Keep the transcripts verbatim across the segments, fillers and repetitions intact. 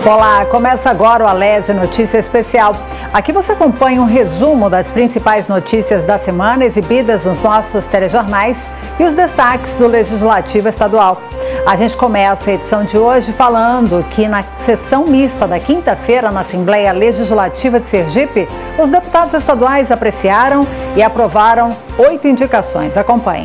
Olá, começa agora o Alésio Notícia Especial. Aqui você acompanha um resumo das principais notícias da semana exibidas nos nossos telejornais e os destaques do Legislativo Estadual. A gente começa a edição de hoje falando que na sessão mista da quinta-feira na Assembleia Legislativa de Sergipe, os deputados estaduais apreciaram e aprovaram oito indicações. Acompanhem.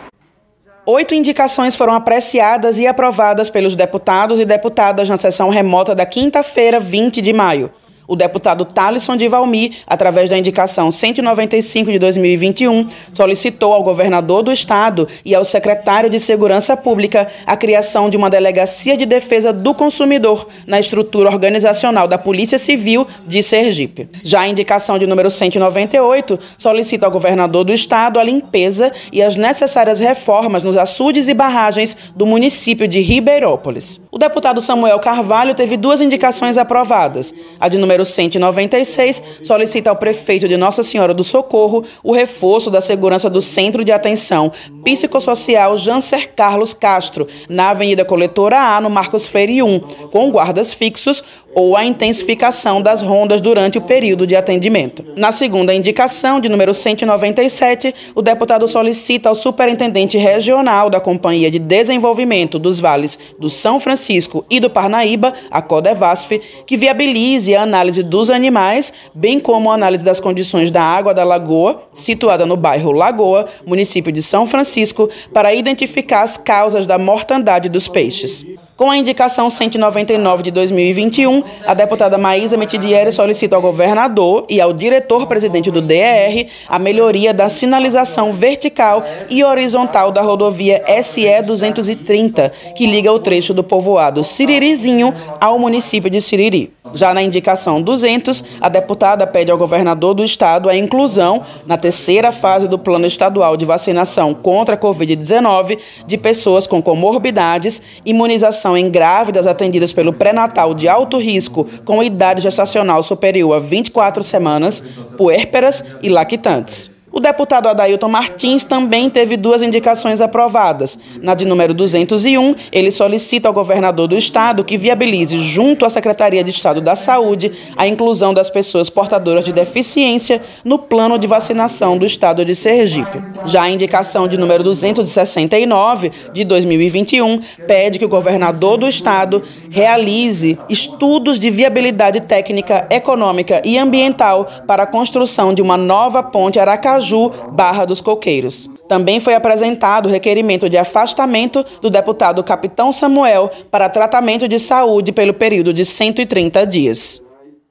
Oito indicações foram apreciadas e aprovadas pelos deputados e deputadas na sessão remota da quinta-feira, vinte de maio. O deputado Thalisson de Valmy, através da indicação cento e noventa e cinco de dois mil e vinte e um, solicitou ao governador do estado e ao secretário de Segurança Pública a criação de uma delegacia de defesa do consumidor na estrutura organizacional da Polícia Civil de Sergipe. Já a indicação de número cento e noventa e oito solicita ao governador do estado a limpeza e as necessárias reformas nos açudes e barragens do município de Ribeirópolis. O deputado Samuel Carvalho teve duas indicações aprovadas. A de número cento e noventa e seis solicita ao prefeito de Nossa Senhora do Socorro o reforço da segurança do Centro de Atenção Psicossocial Janser Carlos Castro, na Avenida Coletora A, no Marcos Freire um, com guardas fixos ou a intensificação das rondas durante o período de atendimento. Na segunda indicação, de número cento e noventa e sete, o deputado solicita ao superintendente regional da Companhia de Desenvolvimento dos Vales do São Francisco e do Parnaíba, a Codevasf, que viabilize a análise dos animais, bem como a análise das condições da água da lagoa, situada no bairro Lagoa, município de São Francisco, para identificar as causas da mortandade dos peixes. Com a indicação cento e noventa e nove de dois mil e vinte e um, a deputada Maísa Metidieri solicita ao governador e ao diretor-presidente do D E R a melhoria da sinalização vertical e horizontal da rodovia S E duzentos e trinta, que liga o trecho do povoado Siririzinho ao município de Siriri. Já na indicação duzentos, a deputada pede ao governador do estado a inclusão, na terceira fase do Plano Estadual de Vacinação contra a covid dezenove, de pessoas com comorbidades, imunização em grávidas atendidas pelo pré-natal de alto risco com idade gestacional superior a vinte e quatro semanas, puérperas e lactantes. O deputado Adailton Martins também teve duas indicações aprovadas. Na de número duzentos e um, ele solicita ao governador do estado que viabilize, junto à Secretaria de Estado da Saúde, a inclusão das pessoas portadoras de deficiência no plano de vacinação do estado de Sergipe. Já a indicação de número duzentos e sessenta e nove, de dois mil e vinte e um, pede que o governador do estado realize estudos de viabilidade técnica, econômica e ambiental para a construção de uma nova ponte Aracaju Barra dos Coqueiros. Também foi apresentado o requerimento de afastamento do deputado Capitão Samuel para tratamento de saúde pelo período de cento e trinta dias.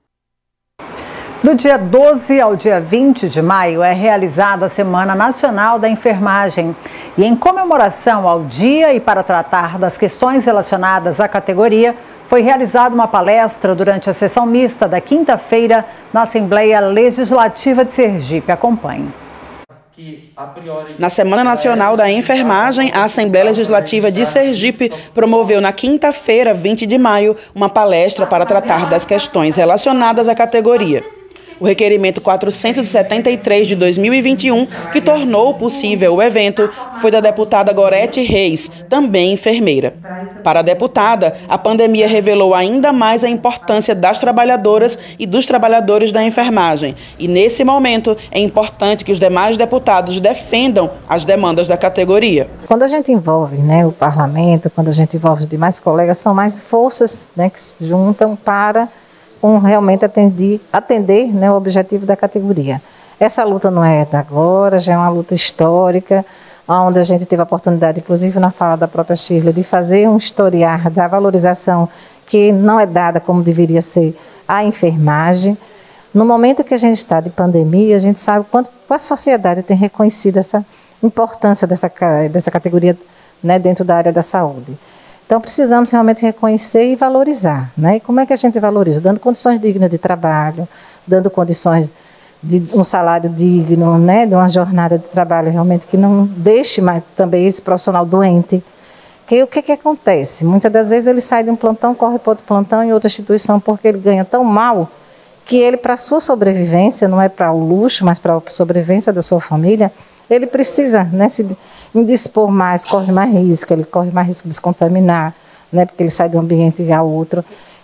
Do dia doze ao dia vinte de maio é realizada a Semana Nacional da Enfermagem. E em comemoração ao dia e para tratar das questões relacionadas à categoria, foi realizada uma palestra durante a sessão mista da quinta-feira na Assembleia Legislativa de Sergipe. Acompanhe. Na Semana Nacional da Enfermagem, a Assembleia Legislativa de Sergipe promoveu na quinta-feira, vinte de maio, uma palestra para tratar das questões relacionadas à categoria. O requerimento quatrocentos e setenta e três de dois mil e vinte e um, que tornou possível o evento, foi da deputada Gorete Reis, também enfermeira. Para a deputada, a pandemia revelou ainda mais a importância das trabalhadoras e dos trabalhadores da enfermagem. E, nesse momento, é importante que os demais deputados defendam as demandas da categoria. Quando a gente envolve, né, o parlamento, quando a gente envolve os demais colegas, são mais forças, né, que se juntam para com realmente atender, atender né, o objetivo da categoria. Essa luta não é de agora, já é uma luta histórica, onde a gente teve a oportunidade, inclusive na fala da própria Shirley, de fazer um historiar da valorização que não é dada como deveria ser à enfermagem. No momento que a gente está de pandemia, a gente sabe quanto a sociedade tem reconhecido essa importância dessa, dessa categoria, né, dentro da área da saúde. Então, precisamos realmente reconhecer e valorizar, né? E como é que a gente valoriza? Dando condições dignas de trabalho, dando condições de um salário digno, né? De uma jornada de trabalho realmente que não deixe mais também esse profissional doente. Porque o que que acontece? Muitas das vezes ele sai de um plantão, corre para outro plantão em outra instituição porque ele ganha tão mal que ele, para a sua sobrevivência, não é para o luxo, mas para a sobrevivência da sua família, ele precisa, né, se indispor mais, corre mais risco, ele corre mais risco de se contaminar, né, porque ele sai de um ambiente ao outro.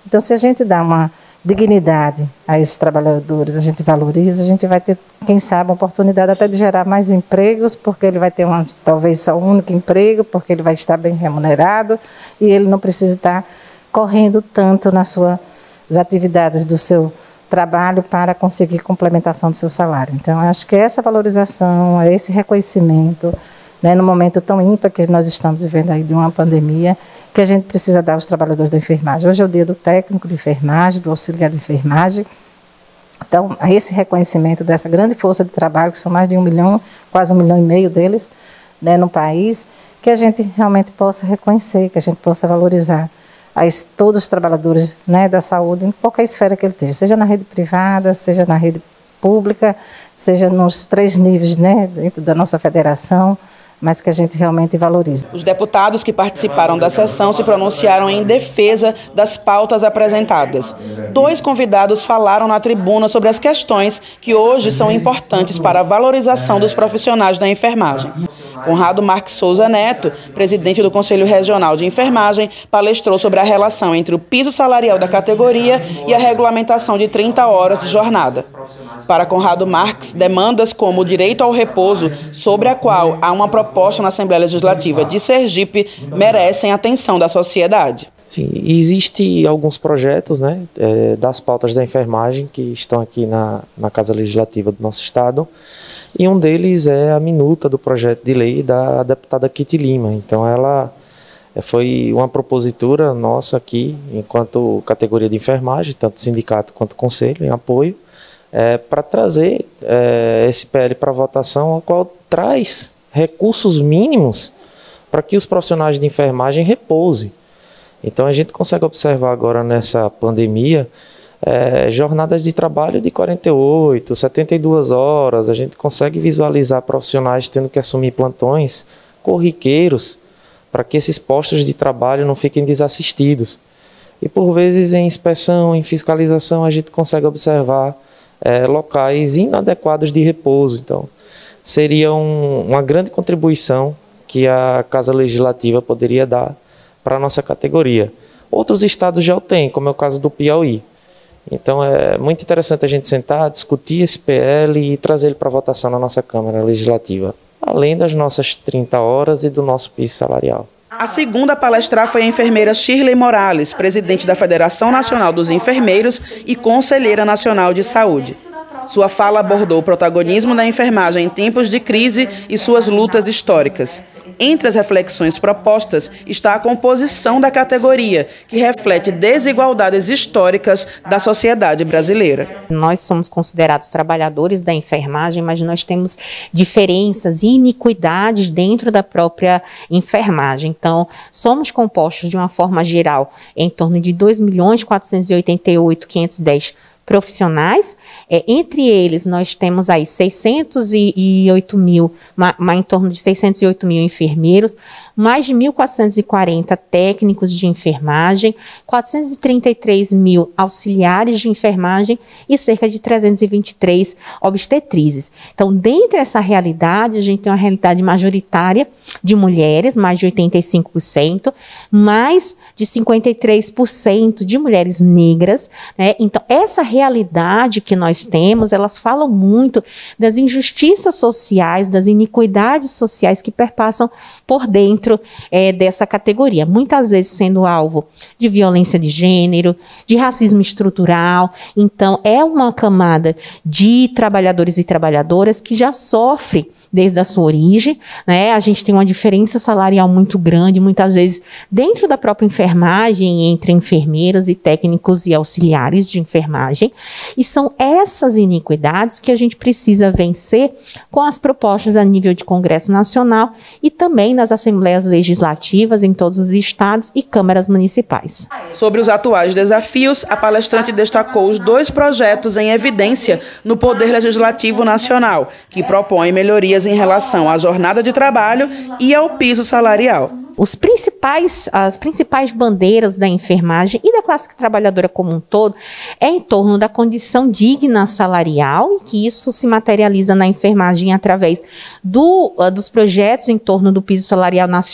Então, se a gente dá uma dignidade a esses trabalhadores, a gente valoriza, a gente vai ter, quem sabe, uma oportunidade até de gerar mais empregos, porque ele vai ter uma, talvez só um único emprego, porque ele vai estar bem remunerado e ele não precisa estar correndo tanto nas suas atividades do seu trabalho para conseguir complementação do seu salário. Então, acho que essa valorização, esse reconhecimento, né, no momento tão ímpar que nós estamos vivendo aí de uma pandemia, que a gente precisa dar aos trabalhadores da enfermagem. Hoje é o dia do técnico de enfermagem, do auxiliar de enfermagem. Então, esse reconhecimento dessa grande força de trabalho, que são mais de um milhão, quase um milhão e meio deles, né, no país, que a gente realmente possa reconhecer, que a gente possa valorizar as, todos os trabalhadores, né, da saúde, em qualquer esfera que ele esteja, seja na rede privada, seja na rede pública, seja nos três níveis, né, dentro da nossa federação, mas que a gente realmente valoriza. Os deputados que participaram da sessão se pronunciaram em defesa das pautas apresentadas. Dois convidados falaram na tribuna sobre as questões que hoje são importantes para a valorização dos profissionais da enfermagem. Conrado Marques Souza Neto, presidente do Conselho Regional de Enfermagem, palestrou sobre a relação entre o piso salarial da categoria e a regulamentação de trinta horas de jornada. Para Conrado Marques, demandas como o direito ao repouso, sobre a qual há uma proposta na Assembleia Legislativa de Sergipe, merecem atenção da sociedade. Sim, existem alguns projetos, né, é, das pautas da enfermagem que estão aqui na, na Casa Legislativa do nosso estado, e um deles é a minuta do projeto de lei da deputada Kitty Lima. Então ela foi uma propositura nossa aqui, enquanto categoria de enfermagem, tanto sindicato quanto conselho, em apoio, É, para trazer é, esse P L para votação, a qual traz recursos mínimos para que os profissionais de enfermagem repousem. Então a gente consegue observar agora nessa pandemia é, jornadas de trabalho de quarenta e oito, setenta e duas horas, a gente consegue visualizar profissionais tendo que assumir plantões corriqueiros para que esses postos de trabalho não fiquem desassistidos. E por vezes em inspeção, em fiscalização, a gente consegue observar É, locais inadequados de repouso. Então, seria um, uma grande contribuição que a Casa Legislativa poderia dar para a nossa categoria. Outros estados já o têm, como é o caso do Piauí. Então, é muito interessante a gente sentar, discutir esse P L e trazer ele para votação na nossa Câmara Legislativa, além das nossas trinta horas e do nosso piso salarial. A segunda a palestrar foi a enfermeira Shirley Morales, presidente da Federação Nacional dos Enfermeiros e conselheira nacional de saúde. Sua fala abordou o protagonismo da enfermagem em tempos de crise e suas lutas históricas. Entre as reflexões propostas está a composição da categoria, que reflete desigualdades históricas da sociedade brasileira. Nós somos considerados trabalhadores da enfermagem, mas nós temos diferenças e iniquidades dentro da própria enfermagem. Então, somos compostos de uma forma geral em torno de dois milhões quatrocentos e oitenta e oito mil quinhentos e dez profissionais, é, entre eles nós temos aí seiscentos e oito mil, ma, ma, em torno de seiscentos e oito mil enfermeiros, mais de mil quatrocentos e quarenta técnicos de enfermagem, quatrocentos e trinta e três mil auxiliares de enfermagem e cerca de trezentos e vinte e três obstetrizes. Então, dentro dessa realidade, a gente tem uma realidade majoritária de mulheres, mais de oitenta e cinco por cento, mais de cinquenta e três por cento de mulheres negras, né? Então, essa realidade que nós temos, elas falam muito das injustiças sociais, das iniquidades sociais que perpassam por dentro é, dessa categoria, muitas vezes sendo alvo de violência de gênero, de racismo estrutural. Então, é uma camada de trabalhadores e trabalhadoras que já sofre desde a sua origem, né? A gente tem uma diferença salarial muito grande, muitas vezes dentro da própria enfermagem, entre enfermeiras e técnicos e auxiliares de enfermagem, e são essas iniquidades que a gente precisa vencer com as propostas a nível de Congresso Nacional e também nas assembleias legislativas em todos os estados e câmaras municipais. Sobre os atuais desafios, a palestrante destacou os dois projetos em evidência no Poder Legislativo Nacional, que propõem melhorias em relação à jornada de trabalho e ao piso salarial. Os principais, as principais bandeiras da enfermagem e da classe trabalhadora como um todo é em torno da condição digna salarial, e que isso se materializa na enfermagem através do, uh, dos projetos em torno do piso salarial nacional,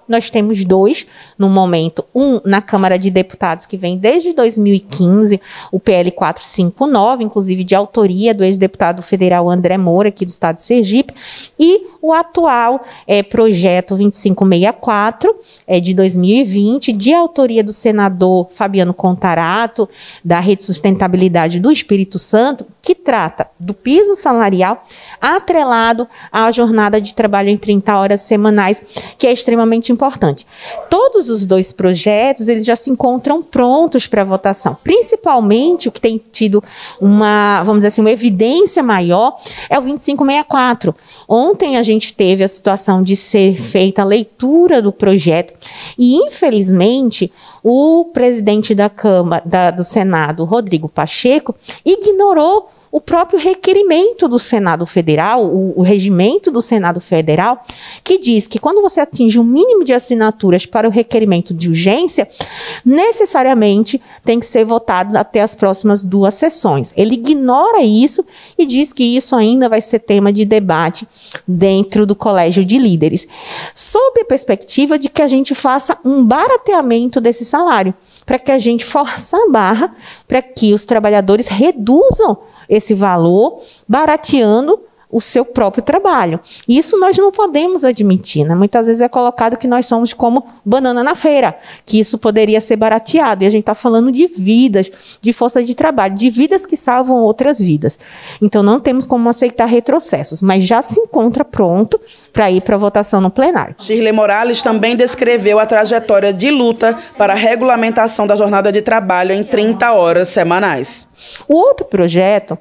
nós temos dois no momento, um na Câmara de Deputados, que vem desde dois mil e quinze, o P L quatrocentos e cinquenta e nove, inclusive de autoria do ex-deputado federal André Moura, aqui do estado de Sergipe, e o atual é, projeto vinte e cinco sessenta e quatro, é, de dois mil e vinte, de autoria do senador Fabiano Contarato, da Rede Sustentabilidade do Espírito Santo, que trata do piso salarial atrelado à jornada de trabalho em trinta horas semanais, que é extremamente importante. Todos os dois projetos, eles já se encontram prontos para votação. Principalmente o que tem tido uma, vamos dizer assim, uma evidência maior é o vinte e cinco sessenta e quatro. Ontem a gente teve a situação de ser feita a leitura do projeto e, infelizmente, o presidente da Câmara, da, do Senado, Rodrigo Pacheco, ignorou o próprio requerimento do Senado Federal, o, o regimento do Senado Federal, que diz que quando você atinge um mínimo de assinaturas para o requerimento de urgência, necessariamente tem que ser votado até as próximas duas sessões. Ele ignora isso e diz que isso ainda vai ser tema de debate dentro do Colégio de Líderes, sob a perspectiva de que a gente faça um barateamento desse salário, para que a gente force a barra para que os trabalhadores reduzam esse valor, barateando o seu próprio trabalho. Isso nós não podemos admitir, né? Muitas vezes é colocado que nós somos como banana na feira, que isso poderia ser barateado, e a gente está falando de vidas, de força de trabalho, de vidas que salvam outras vidas. Então não temos como aceitar retrocessos, mas já se encontra pronto para ir para a votação no plenário. Shirley Morales também descreveu a trajetória de luta para a regulamentação da jornada de trabalho em trinta horas semanais. O outro projeto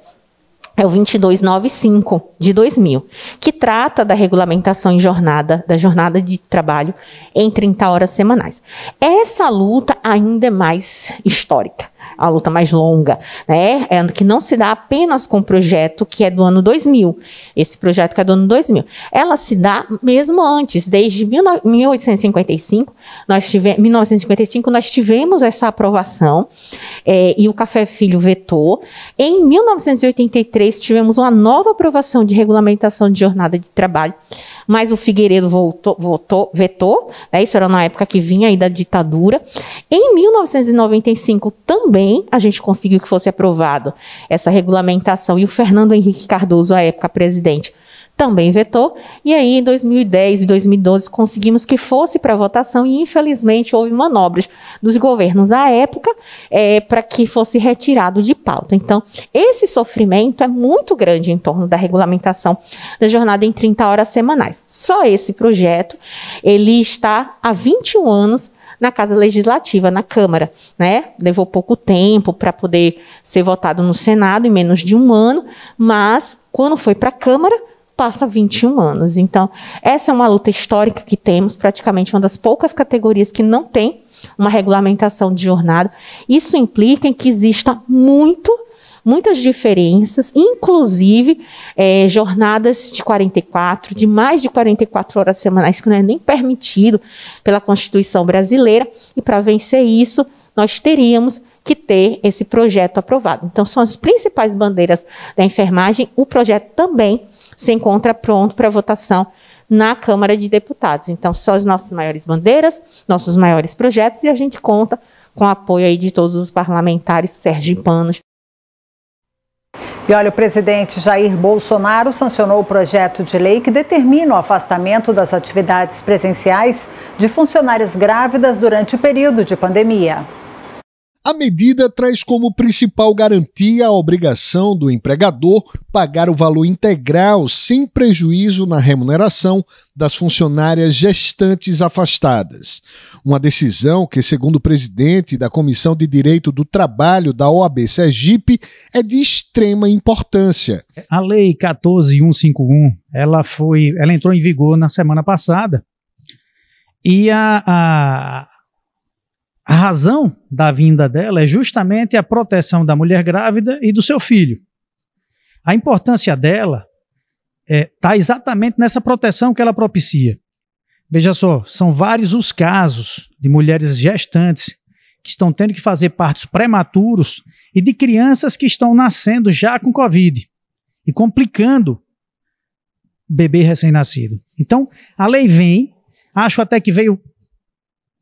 é o vinte e dois noventa e cinco, de dois mil, que trata da regulamentação em jornada, da jornada de trabalho em trinta horas semanais. Essa luta ainda é mais histórica, a luta mais longa, né? É, que não se dá apenas com o projeto que é do ano dois mil, esse projeto que é do ano dois mil. Ela se dá mesmo antes, desde mil oitocentos e cinquenta e cinco, nós tivemos, mil novecentos e cinquenta e cinco, nós tivemos essa aprovação, é, e o Café Filho vetou. Em mil novecentos e oitenta e três, tivemos uma nova aprovação de regulamentação de jornada de trabalho, mas o Figueiredo voltou, votou, vetou, né? Isso era na época que vinha aí da ditadura. Em mil novecentos e noventa e cinco, também, a gente conseguiu que fosse aprovado essa regulamentação, e o Fernando Henrique Cardoso, à época presidente, também vetou, e aí em dois mil e dez e dois mil e doze conseguimos que fosse para votação, e infelizmente houve manobras dos governos à época é, para que fosse retirado de pauta. Então, esse sofrimento é muito grande em torno da regulamentação da jornada em trinta horas semanais. Só esse projeto, ele está há vinte e um anos na Casa Legislativa, na Câmara, né? Levou pouco tempo para poder ser votado no Senado, em menos de um ano, mas quando foi para a Câmara, passa vinte e um anos. Então, essa é uma luta histórica que temos, praticamente uma das poucas categorias que não tem uma regulamentação de jornada. Isso implica em que exista muito, muitas diferenças, inclusive é, jornadas de quarenta e quatro, de mais de quarenta e quatro horas semanais, que não é nem permitido pela Constituição brasileira, e para vencer isso, nós teríamos que ter esse projeto aprovado. Então, são as principais bandeiras da enfermagem. O projeto também se encontra pronto para votação na Câmara de Deputados. Então, são as nossas maiores bandeiras, nossos maiores projetos, e a gente conta com o apoio aí de todos os parlamentares sergipanos. E olha, o presidente Jair Bolsonaro sancionou o projeto de lei que determina o afastamento das atividades presenciais de funcionárias grávidas durante o período de pandemia. A medida traz como principal garantia a obrigação do empregador pagar o valor integral sem prejuízo na remuneração das funcionárias gestantes afastadas. Uma decisão que, segundo o presidente da Comissão de Direito do Trabalho da O A B Sergipe, é de extrema importância. A Lei quatorze mil cento e cinquenta e um, ela, foi, ela entrou em vigor na semana passada, e a... a A razão da vinda dela é justamente a proteção da mulher grávida e do seu filho. A importância dela está é, exatamente nessa proteção que ela propicia. Veja só, são vários os casos de mulheres gestantes que estão tendo que fazer partos prematuros e de crianças que estão nascendo já com Covid e complicando bebê recém-nascido. Então, a lei vem, acho até que veio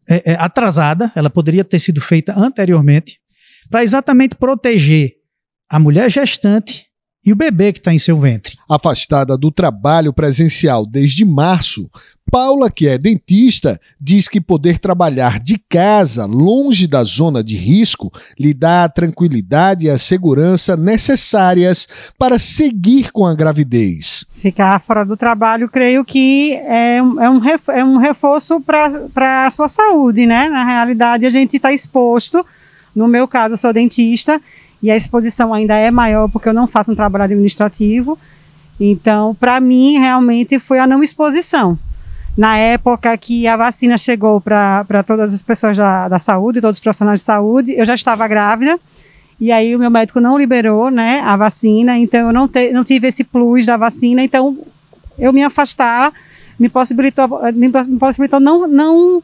é, é, atrasada, ela poderia ter sido feita anteriormente, para exatamente proteger a mulher gestante e o bebê que está em seu ventre. Afastada do trabalho presencial desde março, Paula, que é dentista, diz que poder trabalhar de casa, longe da zona de risco, lhe dá a tranquilidade e a segurança necessárias para seguir com a gravidez. Ficar fora do trabalho, creio que é um, é um, ref, é um reforço para a sua saúde, né? Na realidade, a gente está exposto. No meu caso, eu sou dentista, e a exposição ainda é maior porque eu não faço um trabalho administrativo. Então, para mim, realmente foi a não exposição. Na época que a vacina chegou para todas as pessoas da, da saúde, todos os profissionais de saúde, eu já estava grávida, e aí o meu médico não liberou, né, a vacina, então eu não, te, não tive esse plus da vacina, então eu me afastar me possibilitou, me possibilitou não... não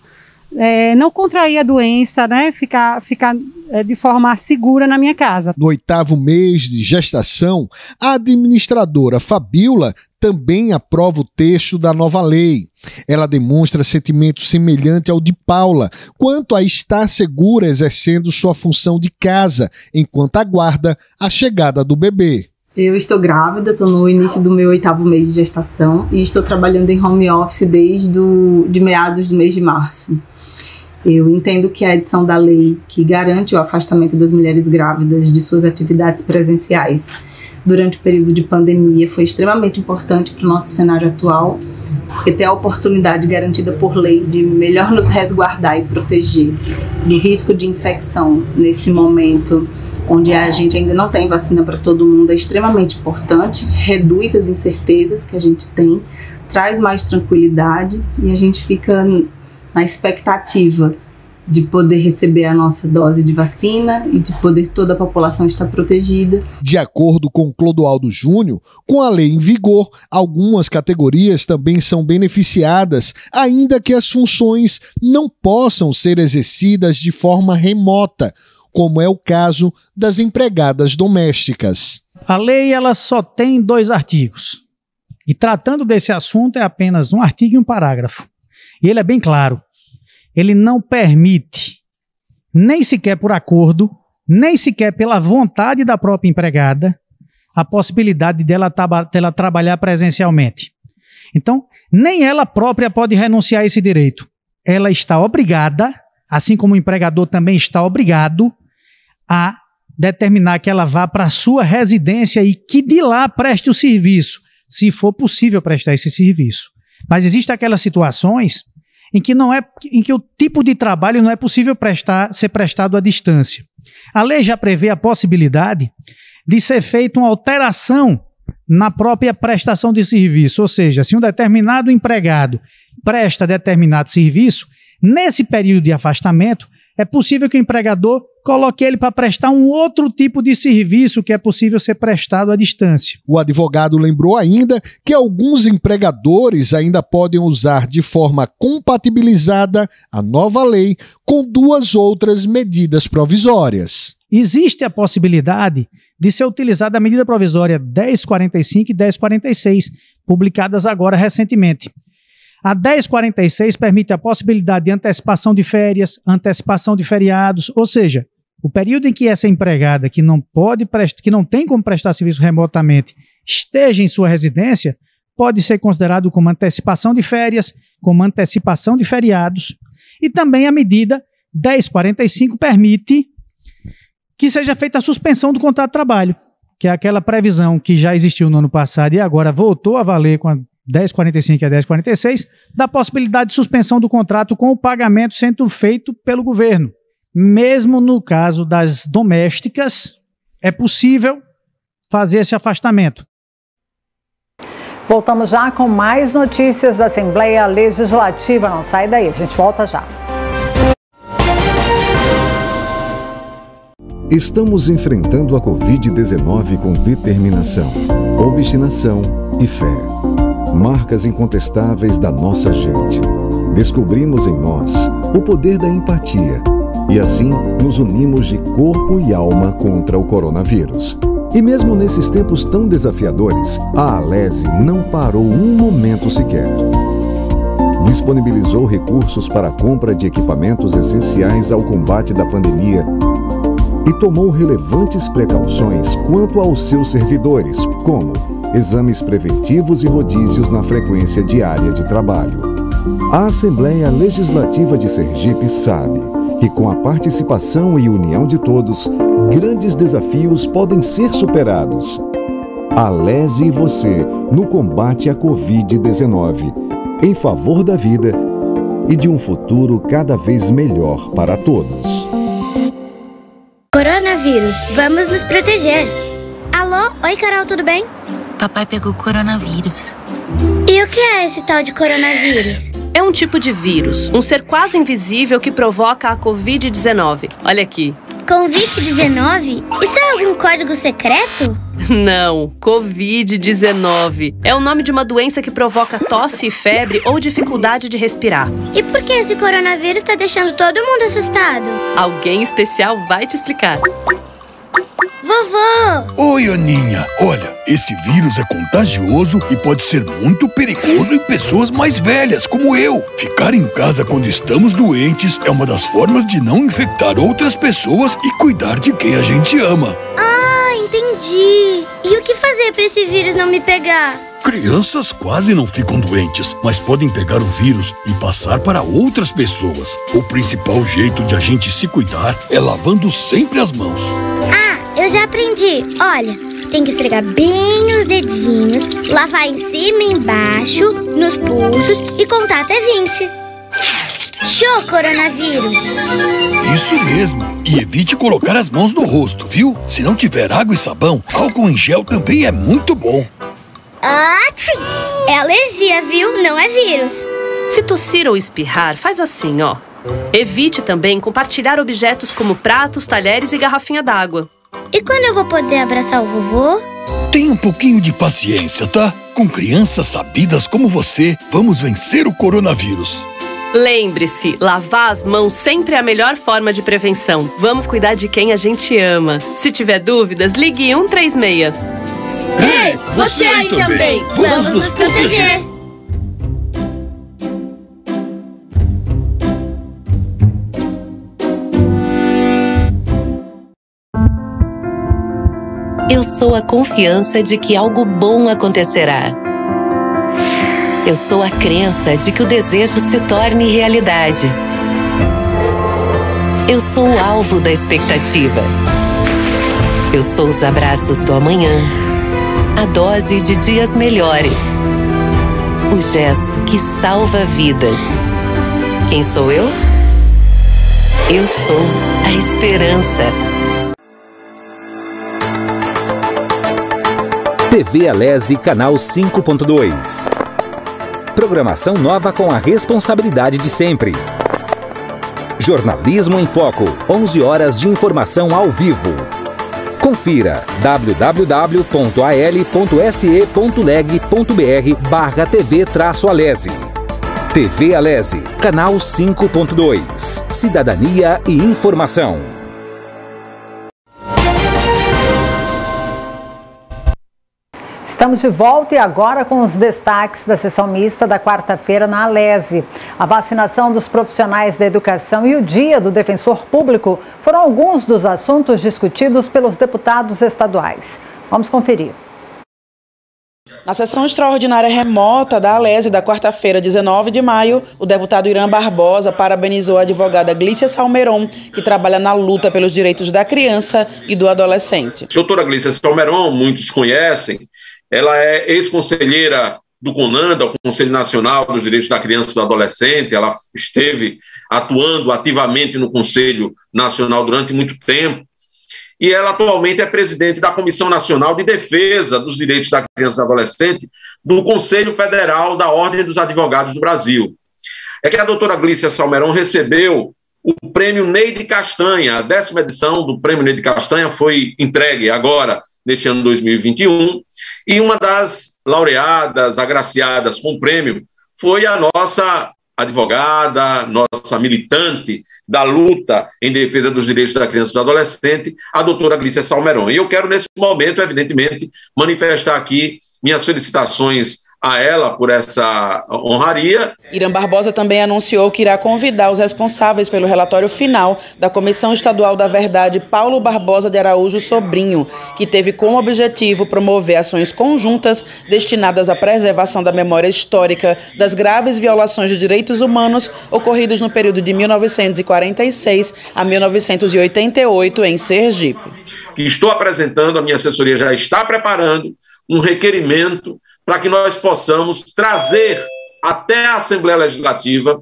É, não contrair a doença, né? Ficar, ficar é, de forma segura na minha casa. No oitavo mês de gestação, a administradora Fabiola também aprova o texto da nova lei. Ela demonstra sentimento semelhante ao de Paula, quanto a estar segura exercendo sua função de casa, enquanto aguarda a chegada do bebê. Eu estou grávida, estou no início do meu oitavo mês de gestação e estou trabalhando em home office desde do, de meados do mês de março. Eu entendo que a edição da lei que garante o afastamento das mulheres grávidas de suas atividades presenciais durante o período de pandemia foi extremamente importante para o nosso cenário atual, porque ter a oportunidade garantida por lei de melhor nos resguardar e proteger do risco de infecção nesse momento onde a gente ainda não tem vacina para todo mundo é extremamente importante, reduz as incertezas que a gente tem, traz mais tranquilidade e a gente fica na expectativa de poder receber a nossa dose de vacina e de poder toda a população estar protegida. De acordo com Clodoaldo Júnior, com a lei em vigor, algumas categorias também são beneficiadas, ainda que as funções não possam ser exercidas de forma remota, como é o caso das empregadas domésticas. A lei ela só tem dois artigos, e tratando desse assunto é apenas um artigo e um parágrafo. E ele é bem claro, ele não permite, nem sequer por acordo, nem sequer pela vontade da própria empregada, a possibilidade dela, dela trabalhar presencialmente. Então, nem ela própria pode renunciar a esse direito. Ela está obrigada, assim como o empregador também está obrigado, a determinar que ela vá para a sua residência e que de lá preste o serviço, se for possível prestar esse serviço. Mas existem aquelas situações em que, não é, em que o tipo de trabalho não é possível prestar, ser prestado à distância. A lei já prevê a possibilidade de ser feita uma alteração na própria prestação de serviço, ou seja, se um determinado empregado presta determinado serviço, nesse período de afastamento, é possível que o empregador coloque ele para prestar um outro tipo de serviço que é possível ser prestado à distância. O advogado lembrou ainda que alguns empregadores ainda podem usar de forma compatibilizada a nova lei com duas outras medidas provisórias. Existe a possibilidade de ser utilizada a medida provisória dez quarenta e cinco e dez quarenta e seis, publicadas agora recentemente. A dez quarenta e seis permite a possibilidade de antecipação de férias, antecipação de feriados, ou seja, o período em que essa empregada que não pode prestar, que não tem como prestar serviço remotamente, esteja em sua residência, pode ser considerado como antecipação de férias, como antecipação de feriados, e também a medida dez quarenta e cinco permite que seja feita a suspensão do contrato de trabalho, que é aquela previsão que já existiu no ano passado e agora voltou a valer com a dez quarenta e cinco e a dez quarenta e seis, da possibilidade de suspensão do contrato com o pagamento sendo feito pelo governo. Mesmo no caso das domésticas, é possível fazer esse afastamento. Voltamos já com mais notícias da Assembleia Legislativa. Não sai daí, a gente volta já. Estamos enfrentando a covid dezenove com determinação, obstinação e fé. Marcas incontestáveis da nossa gente. Descobrimos em nós o poder da empatia e assim nos unimos de corpo e alma contra o coronavírus. E mesmo nesses tempos tão desafiadores, a Alesi não parou um momento sequer. disponibilizou recursos para a compra de equipamentos essenciais ao combate da pandemia e tomou relevantes precauções quanto aos seus servidores, como exames preventivos e rodízios na frequência diária de trabalho. A Assembleia Legislativa de Sergipe sabe que, com a participação e união de todos, grandes desafios podem ser superados. A LESE e você no combate à covid dezenove, em favor da vida e de um futuro cada vez melhor para todos. Coronavírus, vamos nos proteger. Alô? Oi, Carol, tudo bem? Papai pegou coronavírus. E o que é esse tal de coronavírus? É um tipo de vírus, um ser quase invisível que provoca a covid dezenove. Olha aqui. covid dezenove? Isso é algum código secreto? Não, covid dezenove. É o nome de uma doença que provoca tosse e febre ou dificuldade de respirar. E por que esse coronavírus está deixando todo mundo assustado? Alguém especial vai te explicar. Vovô! Oi, Aninha. Olha, esse vírus é contagioso e pode ser muito perigoso em pessoas mais velhas, como eu. Ficar em casa quando estamos doentes é uma das formas de não infectar outras pessoas e cuidar de quem a gente ama. Ah, entendi. E o que fazer para esse vírus não me pegar? Crianças quase não ficam doentes, mas podem pegar o vírus e passar para outras pessoas. O principal jeito de a gente se cuidar é lavando sempre as mãos. Ah, eu já aprendi. Olha, tem que esfregar bem os dedinhos, lavar em cima e embaixo, nos pulsos e contar até vinte. Show, coronavírus! Isso mesmo. E evite colocar as mãos no rosto, viu? Se não tiver água e sabão, álcool em gel também é muito bom. Ah, sim! É alergia, viu? Não é vírus. Se tossir ou espirrar, faz assim, ó. Evite também compartilhar objetos como pratos, talheres e garrafinha d'água. E quando eu vou poder abraçar o vovô? Tenha um pouquinho de paciência, tá? Com crianças sabidas como você, vamos vencer o coronavírus. Lembre-se, lavar as mãos sempre é a melhor forma de prevenção. Vamos cuidar de quem a gente ama. Se tiver dúvidas, ligue um três seis. Ei, você aí também! Vamos nos proteger! Eu sou a confiança de que algo bom acontecerá. Eu sou a crença de que o desejo se torne realidade. Eu sou o alvo da expectativa. Eu sou os abraços do amanhã. A dose de dias melhores. O gesto que salva vidas. Quem sou eu? Eu sou a esperança. T V Alese, canal cinco ponto dois. Programação nova com a responsabilidade de sempre. Jornalismo em Foco, onze horas de informação ao vivo. Confira w w w ponto a l ponto s e ponto leg ponto b r barra T V Alese. T V Alese, canal cinco ponto dois. Cidadania e informação. Estamos de volta e agora com os destaques da sessão mista da quarta-feira na Alese. A vacinação dos profissionais da educação e o Dia do Defensor Público foram alguns dos assuntos discutidos pelos deputados estaduais. Vamos conferir. Na sessão extraordinária remota da Alese da quarta-feira, dezenove de maio, o deputado Irã Barbosa parabenizou a advogada Glícia Salmeron, que trabalha na luta pelos direitos da criança e do adolescente. Doutora Glícia Salmeron, muitos conhecem, ela é ex-conselheira do CONANDA, o Conselho Nacional dos Direitos da Criança e do Adolescente. Ela esteve atuando ativamente no Conselho Nacional durante muito tempo. E ela atualmente é presidente da Comissão Nacional de Defesa dos Direitos da Criança e do Adolescente do Conselho Federal da Ordem dos Advogados do Brasil. É que a doutora Glícia Salmeron recebeu o prêmio Neide Castanha. A décima edição do prêmio Neide Castanha foi entregue agora, neste ano dois mil e vinte e um, e uma das laureadas, agraciadas com o prêmio, foi a nossa advogada, nossa militante da luta em defesa dos direitos da criança e do adolescente, a doutora Glícia Salmeron. E eu quero, nesse momento, evidentemente, manifestar aqui minhas felicitações a ela por essa honraria. Irã Barbosa também anunciou que irá convidar os responsáveis pelo relatório final da Comissão Estadual da Verdade, Paulo Barbosa de Araújo Sobrinho, que teve como objetivo promover ações conjuntas destinadas à preservação da memória histórica das graves violações de direitos humanos ocorridos no período de mil novecentos e quarenta e seis a mil novecentos e oitenta e oito em Sergipe. Que estou apresentando, a minha assessoria já está preparando um requerimento para que nós possamos trazer até a Assembleia Legislativa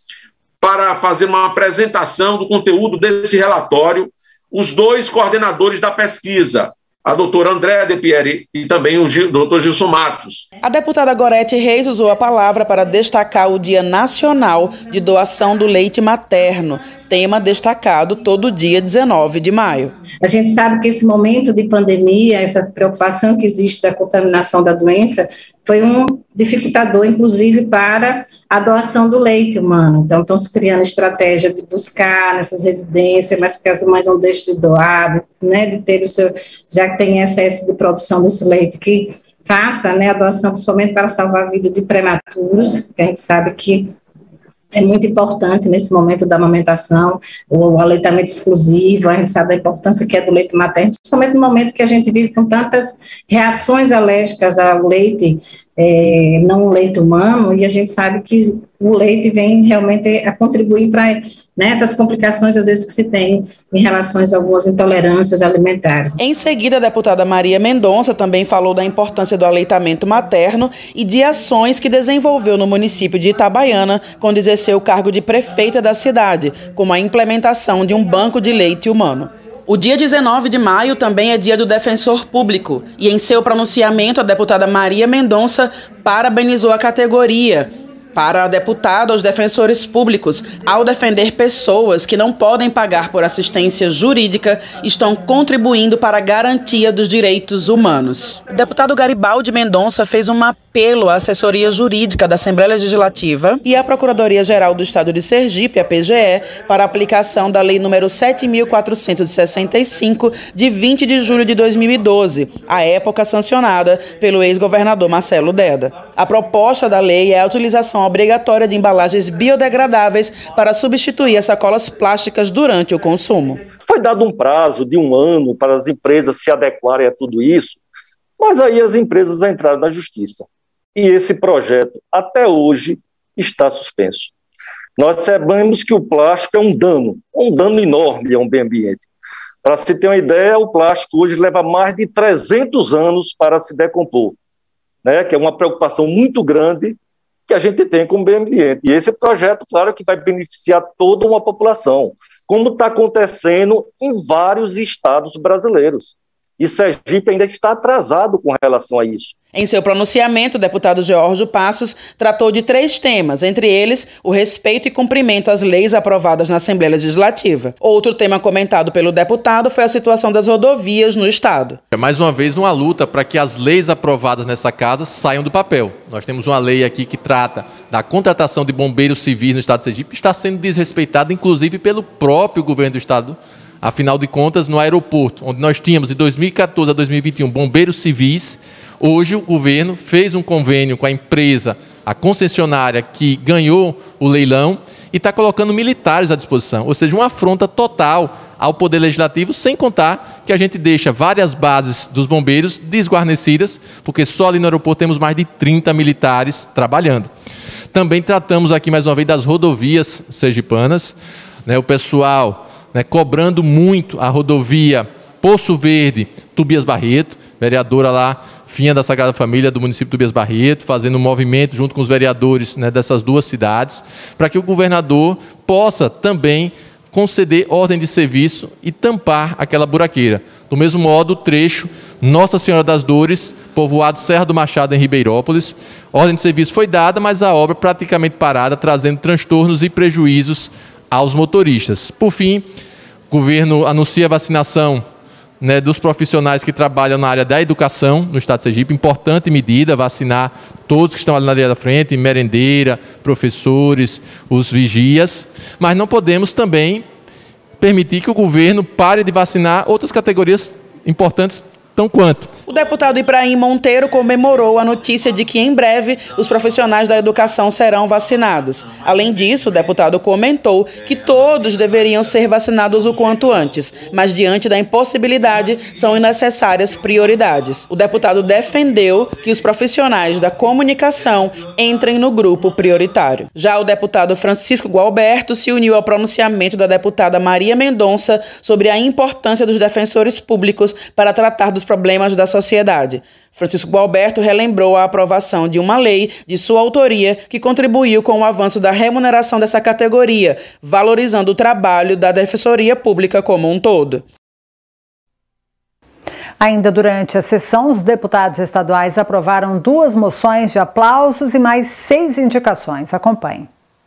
para fazer uma apresentação do conteúdo desse relatório, os dois coordenadores da pesquisa, a doutora Andréa De Pieri e também o Gil, doutor Gilson Matos. A deputada Gorete Reis usou a palavra para destacar o Dia Nacional de Doação do Leite Materno, tema destacado todo dia dezenove de maio. A gente sabe que esse momento de pandemia, essa preocupação que existe da contaminação da doença, foi um dificultador, inclusive, para a doação do leite humano. Então, estão se criando estratégia de buscar nessas residências, mas que as mães não deixem de doar, né, de ter o seu, já que tem excesso de produção desse leite, que faça, né, a doação, principalmente para salvar a vida de prematuros, que a gente sabe que é muito importante nesse momento da amamentação, o aleitamento exclusivo, a gente sabe da importância que é do leite materno, principalmente no momento que a gente vive com tantas reações alérgicas ao leite, é, não o leite humano, e a gente sabe que o leite vem realmente a contribuir para, né, essas complicações, às vezes, que se tem em relação a algumas intolerâncias alimentares. Em seguida, a deputada Maria Mendonça também falou da importância do aleitamento materno e de ações que desenvolveu no município de Itabaiana, quando exerceu o cargo de prefeita da cidade, como a implementação de um banco de leite humano. O dia dezenove de maio também é dia do defensor público e, em seu pronunciamento, a deputada Maria Mendonça parabenizou a categoria. Para a deputada, os defensores públicos, ao defender pessoas que não podem pagar por assistência jurídica, estão contribuindo para a garantia dos direitos humanos. O deputado Garibaldi Mendonça fez um apelo à assessoria jurídica da Assembleia Legislativa e à Procuradoria-Geral do Estado de Sergipe, a P G E, para a aplicação da Lei número sete mil quatrocentos e sessenta e cinco, de vinte de julho de dois mil e doze, à época sancionada pelo ex-governador Marcelo Deda. A proposta da lei é a utilização obrigatória de embalagens biodegradáveis para substituir as sacolas plásticas durante o consumo. Foi dado um prazo de um ano para as empresas se adequarem a tudo isso, mas aí as empresas entraram na justiça. E esse projeto, até hoje, está suspenso. Nós sabemos que o plástico é um dano, um dano enorme ao meio ambiente. Para se ter uma ideia, o plástico hoje leva mais de trezentos anos para se decompor, né? Que é uma preocupação muito grande que a gente tem com o meio ambiente. E esse projeto, claro, que vai beneficiar toda uma população, como está acontecendo em vários estados brasileiros. E Sergipe ainda está atrasado com relação a isso. Em seu pronunciamento, o deputado Geórgio Passos tratou de três temas, entre eles o respeito e cumprimento às leis aprovadas na Assembleia Legislativa. Outro tema comentado pelo deputado foi a situação das rodovias no estado. É mais uma vez uma luta para que as leis aprovadas nessa casa saiam do papel. Nós temos uma lei aqui que trata da contratação de bombeiros civis no estado de Sergipe, que está sendo desrespeitada inclusive pelo próprio governo do estado. Afinal de contas, no aeroporto, onde nós tínhamos de dois mil e quatorze a dois mil e vinte e um bombeiros civis, hoje o governo fez um convênio com a empresa, a concessionária que ganhou o leilão e está colocando militares à disposição, ou seja, uma afronta total ao Poder Legislativo, sem contar que a gente deixa várias bases dos bombeiros desguarnecidas, porque só ali no aeroporto temos mais de trinta militares trabalhando. Também tratamos aqui mais uma vez das rodovias sergipanas, né, o pessoal, né, cobrando muito a rodovia Poço Verde, Tobias Barreto, vereadora lá, Finha da Sagrada Família do município de Tobias Barreto, fazendo um movimento junto com os vereadores, né, dessas duas cidades, para que o governador possa também conceder ordem de serviço e tampar aquela buraqueira. Do mesmo modo, o trecho Nossa Senhora das Dores, povoado Serra do Machado, em Ribeirópolis, ordem de serviço foi dada, mas a obra praticamente parada, trazendo transtornos e prejuízos aos motoristas. Por fim, o governo anuncia a vacinação, né, dos profissionais que trabalham na área da educação no estado de Sergipe. Importante medida, vacinar todos que estão ali na linha da frente, merendeira, professores, os vigias. Mas não podemos também permitir que o governo pare de vacinar outras categorias importantes tão quanto. O deputado Ibrahim Monteiro comemorou a notícia de que em breve os profissionais da educação serão vacinados. Além disso, o deputado comentou que todos deveriam ser vacinados o quanto antes, mas diante da impossibilidade são necessárias prioridades. O deputado defendeu que os profissionais da comunicação entrem no grupo prioritário. Já o deputado Francisco Gualberto se uniu ao pronunciamento da deputada Maria Mendonça sobre a importância dos defensores públicos para tratar dos problemas da sociedade. Francisco Gualberto relembrou a aprovação de uma lei de sua autoria que contribuiu com o avanço da remuneração dessa categoria, valorizando o trabalho da Defensoria Pública como um todo. Ainda durante a sessão, os deputados estaduais aprovaram duas moções de aplausos e mais seis indicações. Acompanhe.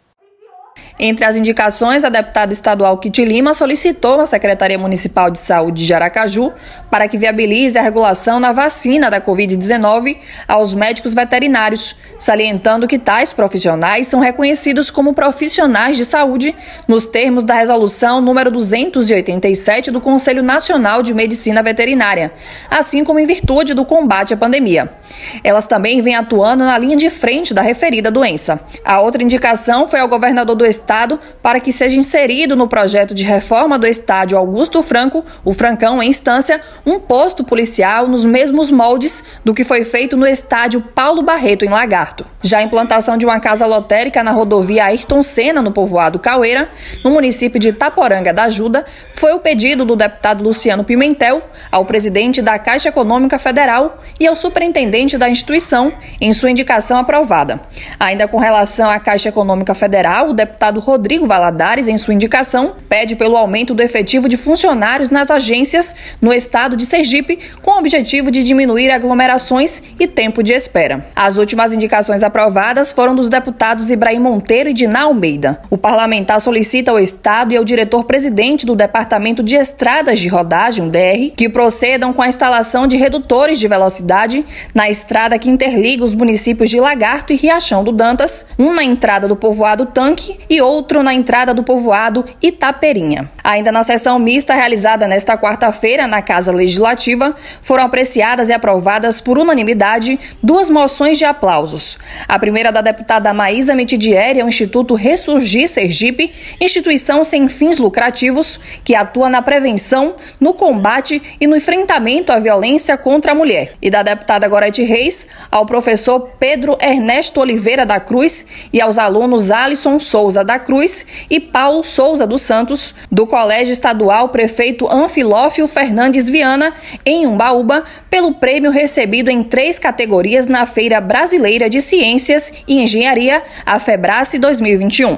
Entre as indicações, a deputada estadual Kitty Lima solicitou à Secretaria Municipal de Saúde de Aracaju para que viabilize a regulação na vacina da covid dezenove aos médicos veterinários, salientando que tais profissionais são reconhecidos como profissionais de saúde nos termos da resolução número duzentos e oitenta e sete do Conselho Nacional de Medicina Veterinária, assim como em virtude do combate à pandemia. Elas também vêm atuando na linha de frente da referida doença. A outra indicação foi ao governador do estado para que seja inserido no projeto de reforma do estádio Augusto Franco, o Francão em instância, um posto policial nos mesmos moldes do que foi feito no estádio Paulo Barreto, em Lagarto. Já a implantação de uma casa lotérica na rodovia Ayrton Senna, no povoado Caueira, no município de Itaporanga da Ajuda, foi o pedido do deputado Luciano Pimentel ao presidente da Caixa Econômica Federal e ao superintendente da instituição, em sua indicação aprovada. Ainda com relação à Caixa Econômica Federal, o deputado Rodrigo Valadares, em sua indicação, pede pelo aumento do efetivo de funcionários nas agências no estado de Sergipe, com o objetivo de diminuir aglomerações e tempo de espera. As últimas indicações aprovadas foram dos deputados Ibrahim Monteiro e Diná Almeida. O parlamentar solicita ao estado e ao diretor-presidente do Departamento de Estradas de Rodagem, o D R, que procedam com a instalação de redutores de velocidade na estrada que interliga os municípios de Lagarto e Riachão do Dantas, um na entrada do povoado Tanque e outro na entrada do povoado Itaperinha. Ainda na sessão mista realizada nesta quarta-feira na Casa Legislativa, foram apreciadas e aprovadas por unanimidade duas moções de aplausos. A primeira da deputada Maísa Mitidieri ao Instituto Ressurgir Sergipe, instituição sem fins lucrativos que atua na prevenção, no combate e no enfrentamento à violência contra a mulher. E da deputada Gorete Reis ao professor Pedro Ernesto Oliveira da Cruz e aos alunos Alisson Souza da Cruz e Paulo Souza dos Santos, do Colégio Estadual Prefeito Anfilófio Fernandes Viana, em Umbaúba, pelo prêmio recebido em três categorias na Feira Brasileira de Ciências e Engenharia, a FEBRACE dois mil e vinte e um.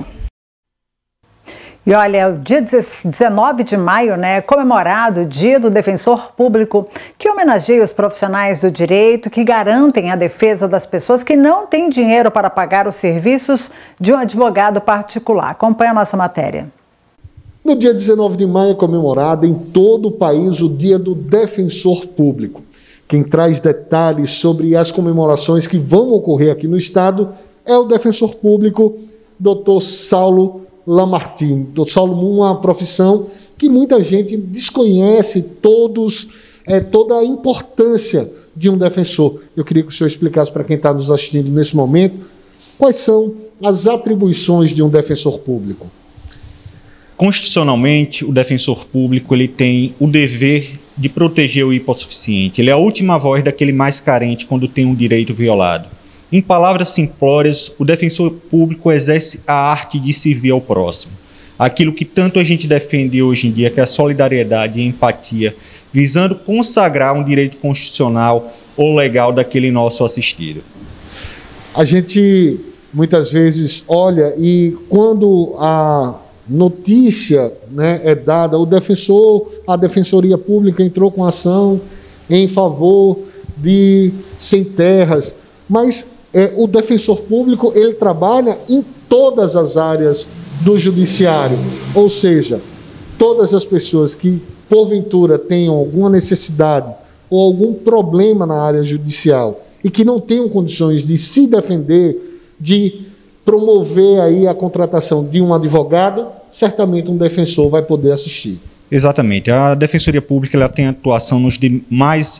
E olha, o dia dezenove de maio, né, é comemorado o Dia do Defensor Público, que homenageia os profissionais do direito que garantem a defesa das pessoas que não têm dinheiro para pagar os serviços de um advogado particular. Acompanhe a nossa matéria. No dia dezenove de maio é comemorado em todo o país o Dia do Defensor Público. Quem traz detalhes sobre as comemorações que vão ocorrer aqui no estado é o defensor público, doutor Saulo Lamartine. doutor Saulo, uma profissão que muita gente desconhece todos, é, toda a importância de um defensor. Eu queria que o senhor explicasse para quem está nos assistindo nesse momento quais são as atribuições de um defensor público. Constitucionalmente, o defensor público ele tem o dever de proteger o hipossuficiente. Ele é a última voz daquele mais carente quando tem um direito violado. Em palavras simplórias, o defensor público exerce a arte de servir ao próximo. Aquilo que tanto a gente defende hoje em dia, que é a solidariedade e a empatia, visando consagrar um direito constitucional ou legal daquele nosso assistido. A gente muitas vezes olha e quando a notícia, né, é dada, o defensor, a Defensoria Pública entrou com ação em favor de sem terras, mas é, o defensor público ele trabalha em todas as áreas do judiciário, ou seja, todas as pessoas que porventura tenham alguma necessidade ou algum problema na área judicial e que não tenham condições de se defender, de promover aí a contratação de um advogado, certamente um defensor vai poder assistir. Exatamente. A Defensoria Pública ela tem atuação nos demais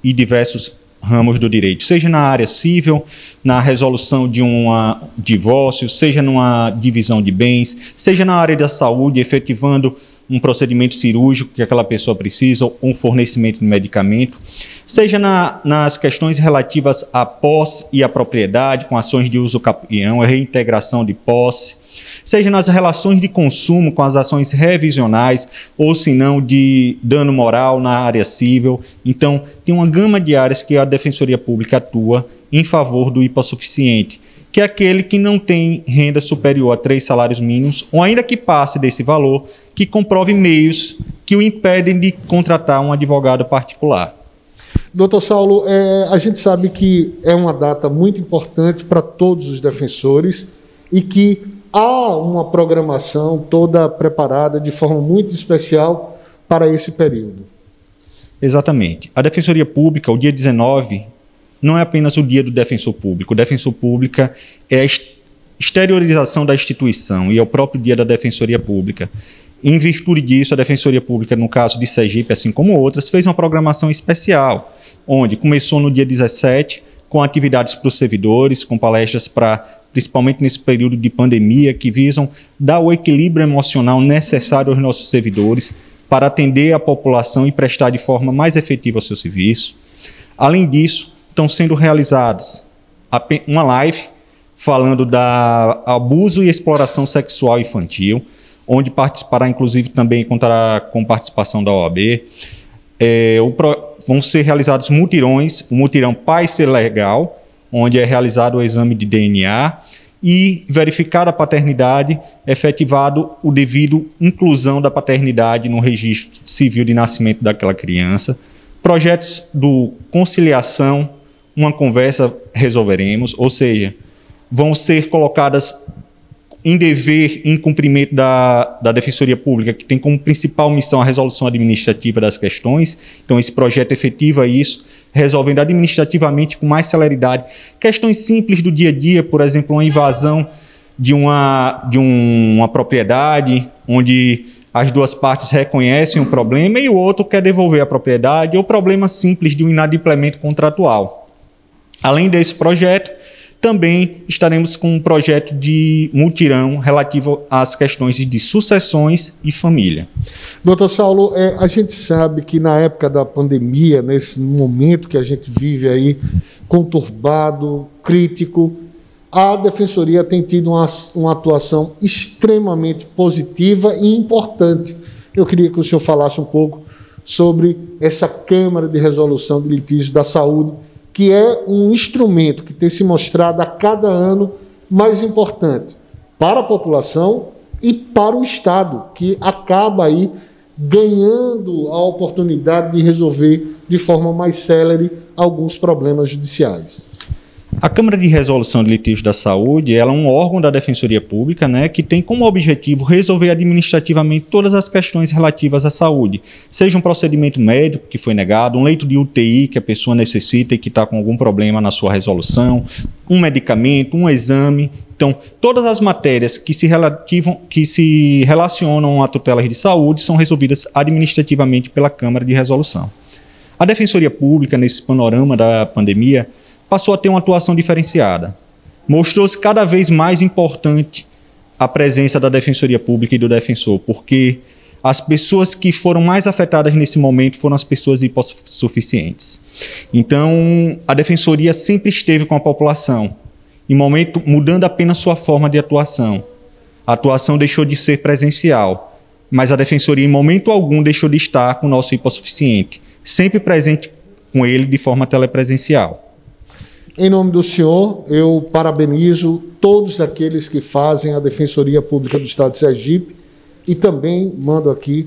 e diversos ramos do direito, seja na área civil, na resolução de um divórcio, seja numa divisão de bens, seja na área da saúde, efetivando um procedimento cirúrgico que aquela pessoa precisa, ou um fornecimento de medicamento, seja na, nas questões relativas à posse e à propriedade, com ações de uso capião, a reintegração de posse, seja nas relações de consumo com as ações revisionais, ou se não de dano moral na área civil. Então, tem uma gama de áreas que a Defensoria Pública atua em favor do hipossuficiente, que é aquele que não tem renda superior a três salários mínimos, ou ainda que passe desse valor, que comprove meios que o impedem de contratar um advogado particular. Doutor Saulo, é, a gente sabe que é uma data muito importante para todos os defensores e que há uma programação toda preparada de forma muito especial para esse período. Exatamente. A Defensoria Pública, o dia dezenove, não é apenas o dia do defensor público. O defensor público é a exteriorização da instituição e é o próprio dia da Defensoria Pública. Em virtude disso, a Defensoria Pública, no caso de Sergipe, assim como outras, fez uma programação especial, onde começou no dia dezessete, com atividades para os servidores, com palestras para, principalmente nesse período de pandemia, que visam dar o equilíbrio emocional necessário aos nossos servidores para atender a população e prestar de forma mais efetiva o seu serviço. Além disso, estão sendo realizadas uma live falando da abuso e exploração sexual infantil, onde participará, inclusive, também contará com participação da O A B. É, o pro, vão ser realizados mutirões, o mutirão Pai Ser Legal, onde é realizado o exame de D N A e verificada a paternidade, efetivado o devido inclusão da paternidade no registro civil de nascimento daquela criança. Projetos do conciliação, uma conversa resolveremos, ou seja, vão ser colocadas em dever, em cumprimento da, da Defensoria Pública, que tem como principal missão a resolução administrativa das questões. Então, esse projeto efetiva isso, resolvendo administrativamente com mais celeridade questões simples do dia a dia, por exemplo, uma invasão de uma, de um, uma propriedade, onde as duas partes reconhecem o problema e o outro quer devolver a propriedade, ou problema simples de um inadimplemento contratual. Além desse projeto, também estaremos com um projeto de mutirão relativo às questões de sucessões e família. Doutor Saulo, é, a gente sabe que na época da pandemia, nesse momento que a gente vive aí, conturbado, crítico, a Defensoria tem tido uma, uma atuação extremamente positiva e importante. Eu queria que o senhor falasse um pouco sobre essa Câmara de Resolução de Litígios da Saúde, que é um instrumento que tem se mostrado a cada ano mais importante para a população e para o Estado, que acaba aí ganhando a oportunidade de resolver de forma mais célere alguns problemas judiciais. A Câmara de Resolução de Litígios da Saúde, ela é um órgão da Defensoria Pública, né, que tem como objetivo resolver administrativamente todas as questões relativas à saúde, seja um procedimento médico que foi negado, um leito de U T I que a pessoa necessita e que está com algum problema na sua resolução, um medicamento, um exame. Então, todas as matérias que se, relativam, que se relacionam a tutelas de saúde são resolvidas administrativamente pela Câmara de Resolução. A Defensoria Pública, nesse panorama da pandemia, passou a ter uma atuação diferenciada. Mostrou-se cada vez mais importante a presença da Defensoria Pública e do defensor, porque as pessoas que foram mais afetadas nesse momento foram as pessoas hipossuficientes. Então, a Defensoria sempre esteve com a população, em momento mudando apenas sua forma de atuação. A atuação deixou de ser presencial, mas a Defensoria, em momento algum, deixou de estar com o nosso hipossuficiente, sempre presente com ele de forma telepresencial. Em nome do senhor, eu parabenizo todos aqueles que fazem a Defensoria Pública do Estado de Sergipe e também mando aqui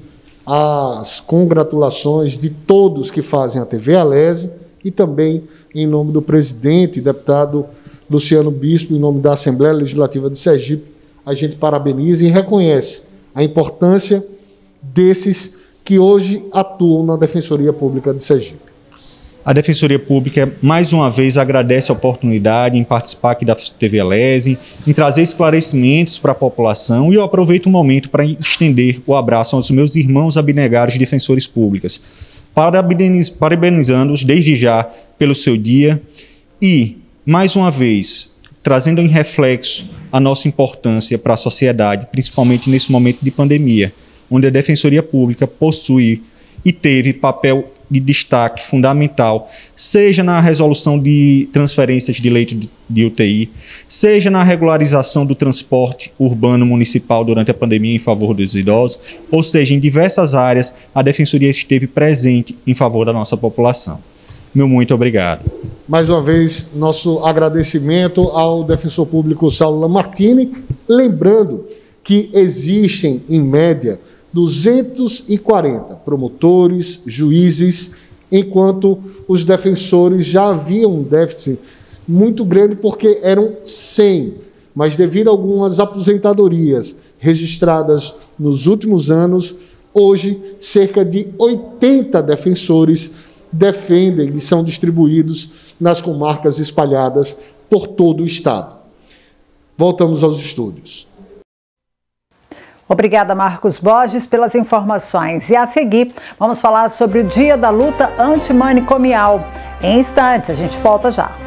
as congratulações de todos que fazem a T V Alese e também em nome do presidente, deputado Luciano Bispo, em nome da Assembleia Legislativa de Sergipe, a gente parabeniza e reconhece a importância desses que hoje atuam na Defensoria Pública de Sergipe. A Defensoria Pública, mais uma vez, agradece a oportunidade em participar aqui da T V Alese, em trazer esclarecimentos para a população, e eu aproveito o momento para estender o abraço aos meus irmãos abnegados defensores públicos. Parabeniz, parabenizando-os desde já pelo seu dia e, mais uma vez, trazendo em reflexo a nossa importância para a sociedade, principalmente nesse momento de pandemia, onde a Defensoria Pública possui e teve papel de destaque fundamental, seja na resolução de transferências de leito de, de U T I, seja na regularização do transporte urbano municipal durante a pandemia em favor dos idosos, ou seja, em diversas áreas, a Defensoria esteve presente em favor da nossa população. Meu muito obrigado. Mais uma vez, nosso agradecimento ao defensor público Saulo Lamartine, lembrando que existem, em média, duzentos e quarenta promotores, juízes, enquanto os defensores já haviam um déficit muito grande, porque eram cem, mas devido a algumas aposentadorias registradas nos últimos anos, hoje cerca de oitenta defensores defendem e são distribuídos nas comarcas espalhadas por todo o estado. Voltamos aos estúdios. Obrigada, Marcos Borges, pelas informações. E a seguir, vamos falar sobre o Dia da Luta Antimanicomial. Em instantes, a gente volta já.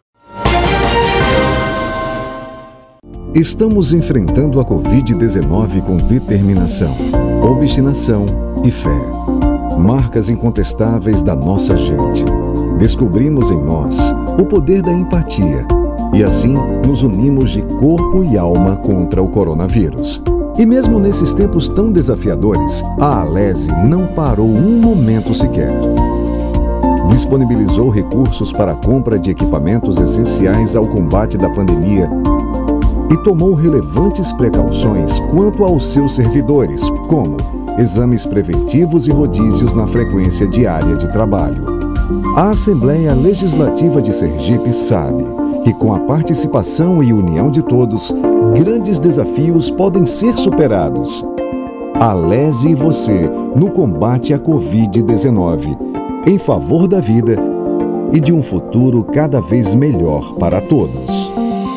Estamos enfrentando a covid dezenove com determinação, obstinação e fé. Marcas incontestáveis da nossa gente. Descobrimos em nós o poder da empatia e assim nos unimos de corpo e alma contra o coronavírus. E mesmo nesses tempos tão desafiadores, a Alesi não parou um momento sequer. Disponibilizou recursos para a compra de equipamentos essenciais ao combate da pandemia e tomou relevantes precauções quanto aos seus servidores, como exames preventivos e rodízios na frequência diária de trabalho. A Assembleia Legislativa de Sergipe sabe que com a participação e união de todos, grandes desafios podem ser superados. Alesi e você no combate à covid dezenove, em favor da vida e de um futuro cada vez melhor para todos.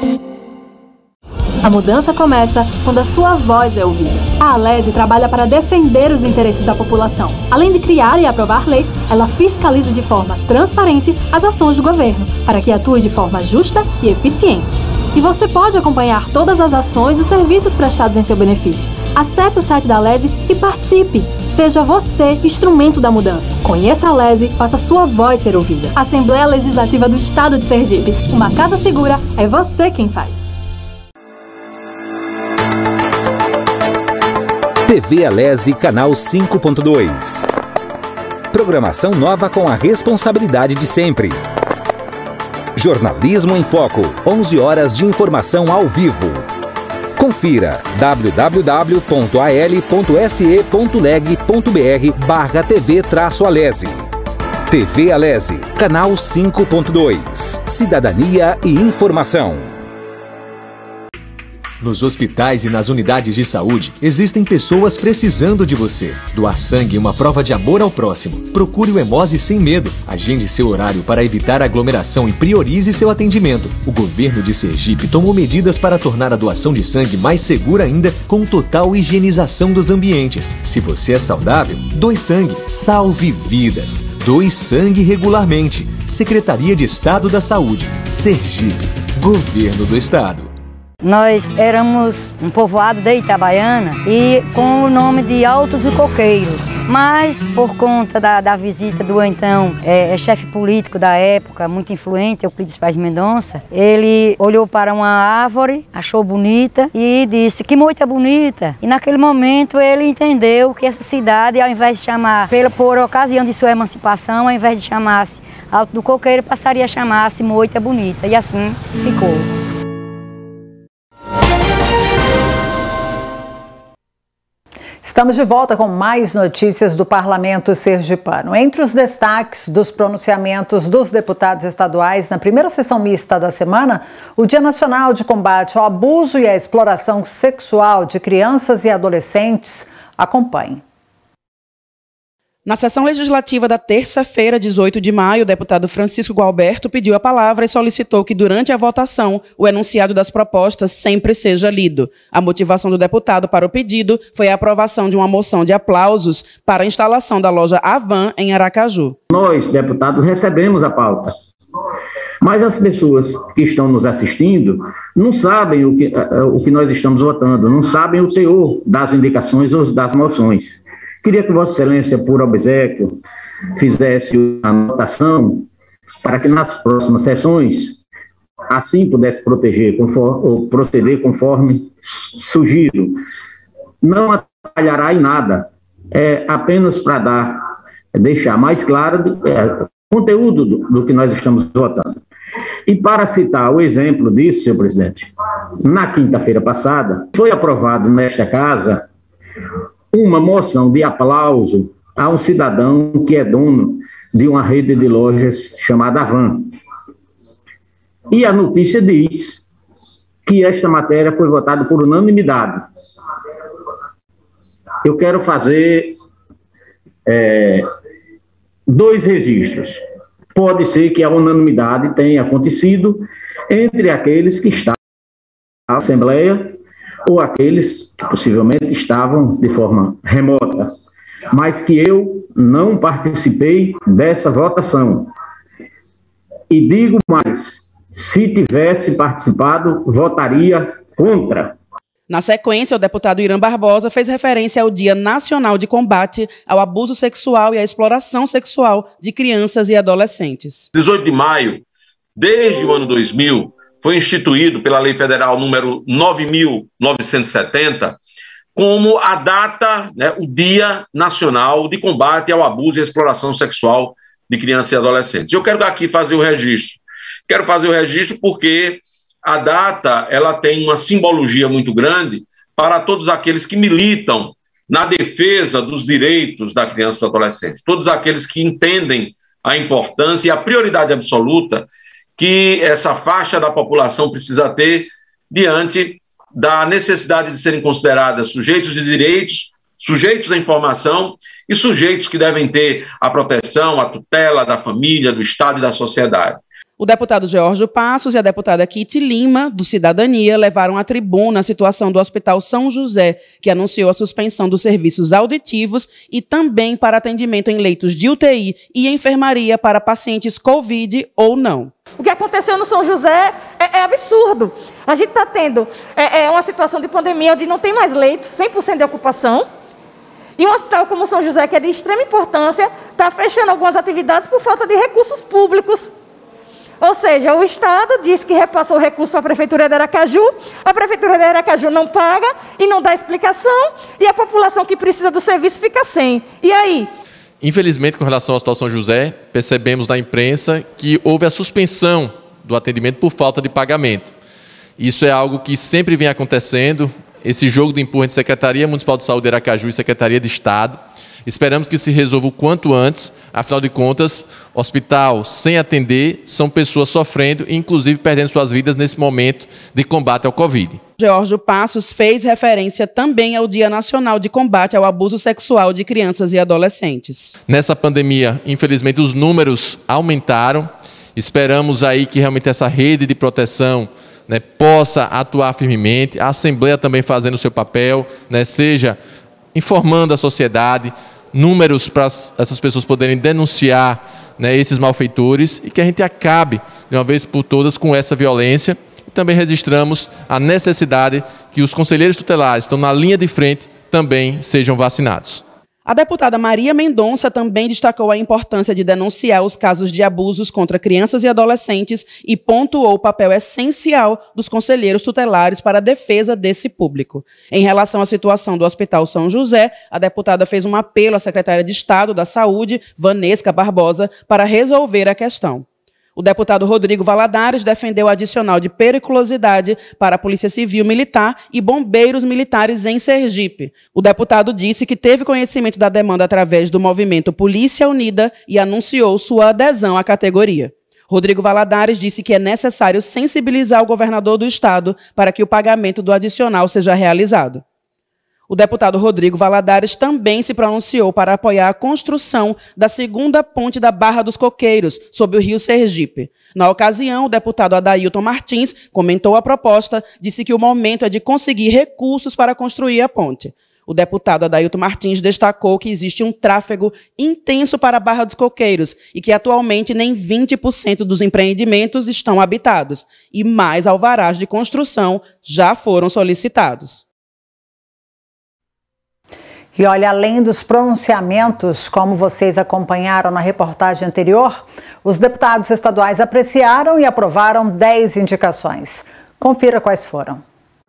A mudança começa quando a sua voz é ouvida. A Alesi trabalha para defender os interesses da população. Além de criar e aprovar leis, ela fiscaliza de forma transparente as ações do governo, para que atue de forma justa e eficiente. E você pode acompanhar todas as ações e os serviços prestados em seu benefício. Acesse o site da Alesi e participe. Seja você instrumento da mudança. Conheça a Alesi, faça sua voz ser ouvida. Assembleia Legislativa do Estado de Sergipe. Uma casa segura, é você quem faz. T V Alesi, canal cinco ponto dois. Programação nova com a responsabilidade de sempre. Jornalismo em Foco, onze horas de informação ao vivo. Confira w w w ponto a l ponto s e ponto leg ponto b r barra T V Alesi. T V Alesi, canal cinco ponto dois. Cidadania e informação. Nos hospitais e nas unidades de saúde, existem pessoas precisando de você. Doar sangue é uma prova de amor ao próximo. Procure o Hemose sem medo. Agende seu horário para evitar aglomeração e priorize seu atendimento. O governo de Sergipe tomou medidas para tornar a doação de sangue mais segura ainda, com total higienização dos ambientes. Se você é saudável, doe sangue. Salve vidas. Doe sangue regularmente. Secretaria de Estado da Saúde. Sergipe. Governo do Estado. Nós éramos um povoado de Itabaiana e com o nome de Alto do Coqueiro. Mas, por conta da, da visita do então é, chefe político da época, muito influente, Euclides Paz Mendonça, ele olhou para uma árvore, achou bonita e disse que moita bonita. E naquele momento ele entendeu que essa cidade, ao invés de chamar, pela, por ocasião de sua emancipação, ao invés de chamar-se Alto do Coqueiro, passaria a chamar-se Moita Bonita. E assim ficou. Estamos de volta com mais notícias do Parlamento Sergipano. Entre os destaques dos pronunciamentos dos deputados estaduais na primeira sessão mista da semana, o Dia Nacional de Combate ao Abuso e à Exploração Sexual de Crianças e Adolescentes. Acompanhe. Na sessão legislativa da terça-feira, dezoito de maio, o deputado Francisco Gualberto pediu a palavra e solicitou que, durante a votação, o enunciado das propostas sempre seja lido. A motivação do deputado para o pedido foi a aprovação de uma moção de aplausos para a instalação da loja Avan em Aracaju. Nós, deputados, recebemos a pauta, mas as pessoas que estão nos assistindo não sabem o que, o que nós estamos votando, não sabem o teor das indicações ou das moções. Queria que Vossa Excelência, por obséquio, fizesse a anotação para que nas próximas sessões, assim pudesse proteger, conforme, ou proceder conforme sugiro. Não atrapalhará em nada, é apenas para dar, deixar mais claro é, o conteúdo do, do que nós estamos votando. E para citar o exemplo disso, senhor presidente, na quinta-feira passada, foi aprovado nesta casa uma moção de aplauso a um cidadão que é dono de uma rede de lojas chamada Avan. E a notícia diz que esta matéria foi votada por unanimidade. Eu quero fazer é, dois registros. Pode ser que a unanimidade tenha acontecido entre aqueles que estavam na Assembleia ou aqueles que possivelmente estavam de forma remota, mas que eu não participei dessa votação. E digo mais, se tivesse participado, votaria contra. Na sequência, o deputado Irã Barbosa fez referência ao Dia Nacional de Combate ao Abuso Sexual e à Exploração Sexual de Crianças e Adolescentes. dezoito de maio, desde o ano dois mil, foi instituído pela Lei Federal número nove mil novecentos e setenta como a data, né, o Dia Nacional de Combate ao Abuso e à Exploração Sexual de Crianças e Adolescentes. Eu quero aqui fazer o registro. Quero fazer o registro porque a data ela tem uma simbologia muito grande para todos aqueles que militam na defesa dos direitos da criança e do adolescente, todos aqueles que entendem a importância e a prioridade absoluta que essa faixa da população precisa ter diante da necessidade de serem consideradas sujeitos de direitos, sujeitos à informação e sujeitos que devem ter a proteção, a tutela da família, do Estado e da sociedade. O deputado Geórgio Passos e a deputada Kitty Lima, do Cidadania, levaram à tribuna a situação do Hospital São José, que anunciou a suspensão dos serviços auditivos e também para atendimento em leitos de U T I e enfermaria para pacientes Covid ou não. O que aconteceu no São José é, é absurdo. A gente está tendo é, é uma situação de pandemia onde não tem mais leitos, cem por cento de ocupação, e um hospital como o São José, que é de extrema importância, está fechando algumas atividades por falta de recursos públicos. Ou seja, o Estado diz que repassou o recurso para a Prefeitura de Aracaju, a Prefeitura de Aracaju não paga e não dá explicação, e a população que precisa do serviço fica sem. E aí? Infelizmente, com relação ao Hospital São José, percebemos na imprensa que houve a suspensão do atendimento por falta de pagamento. Isso é algo que sempre vem acontecendo, esse jogo de empurra entre Secretaria Municipal de Saúde de Aracaju e Secretaria de Estado. Esperamos que se resolva o quanto antes, afinal de contas, hospital sem atender são pessoas sofrendo e inclusive perdendo suas vidas nesse momento de combate ao Covid. Geórgio Passos fez referência também ao Dia Nacional de Combate ao Abuso Sexual de Crianças e Adolescentes. Nessa pandemia, infelizmente, os números aumentaram. Esperamos aí que realmente essa rede de proteção, né, possa atuar firmemente, a Assembleia também fazendo o seu papel, né, seja informando a sociedade, números para essas pessoas poderem denunciar, né, esses malfeitores e que a gente acabe, de uma vez por todas, com essa violência. E também registramos a necessidade que os conselheiros tutelares que estão na linha de frente também sejam vacinados. A deputada Maria Mendonça também destacou a importância de denunciar os casos de abusos contra crianças e adolescentes e pontuou o papel essencial dos conselheiros tutelares para a defesa desse público. Em relação à situação do Hospital São José, a deputada fez um apelo à secretária de Estado da Saúde, Vanesca Barbosa, para resolver a questão. O deputado Rodrigo Valadares defendeu o adicional de periculosidade para a Polícia Civil Militar e bombeiros militares em Sergipe. O deputado disse que teve conhecimento da demanda através do movimento Polícia Unida e anunciou sua adesão à categoria. Rodrigo Valadares disse que é necessário sensibilizar o governador do estado para que o pagamento do adicional seja realizado. O deputado Rodrigo Valadares também se pronunciou para apoiar a construção da segunda ponte da Barra dos Coqueiros, sob o rio Sergipe. Na ocasião, o deputado Adailton Martins comentou a proposta, disse que o momento é de conseguir recursos para construir a ponte. O deputado Adailton Martins destacou que existe um tráfego intenso para a Barra dos Coqueiros e que atualmente nem vinte por cento dos empreendimentos estão habitados e mais alvarás de construção já foram solicitados. E olha, além dos pronunciamentos, como vocês acompanharam na reportagem anterior, os deputados estaduais apreciaram e aprovaram dez indicações. Confira quais foram.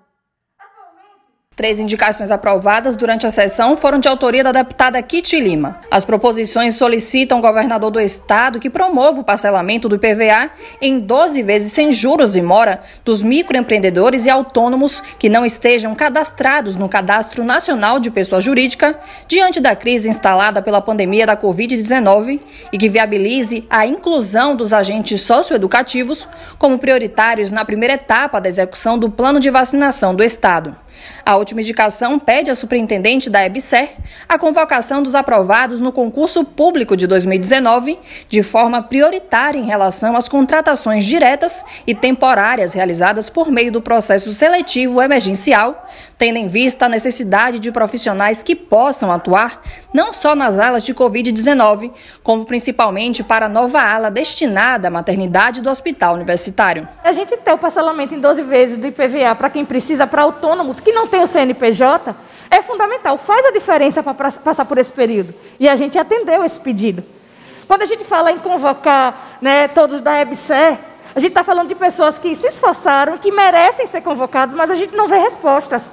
Três indicações aprovadas durante a sessão foram de autoria da deputada Kitty Lima. As proposições solicitam ao governador do estado que promova o parcelamento do I P V A em doze vezes sem juros e mora dos microempreendedores e autônomos que não estejam cadastrados no Cadastro Nacional de Pessoa Jurídica diante da crise instalada pela pandemia da covid dezenove e que viabilize a inclusão dos agentes socioeducativos como prioritários na primeira etapa da execução do plano de vacinação do estado. A última indicação pede à superintendente da EBSER a convocação dos aprovados no concurso público de dois mil e dezenove de forma prioritária em relação às contratações diretas e temporárias realizadas por meio do processo seletivo emergencial, tendo em vista a necessidade de profissionais que possam atuar não só nas alas de covid dezenove, como principalmente para a nova ala destinada à maternidade do Hospital Universitário. A gente tem o parcelamento em doze vezes do I P V A para quem precisa, para autônomos que não tem o C N P J, é fundamental, faz a diferença para passar por esse período. E a gente atendeu esse pedido. Quando a gente fala em convocar, né, todos da EBSER, a gente está falando de pessoas que se esforçaram, que merecem ser convocados, mas a gente não vê respostas.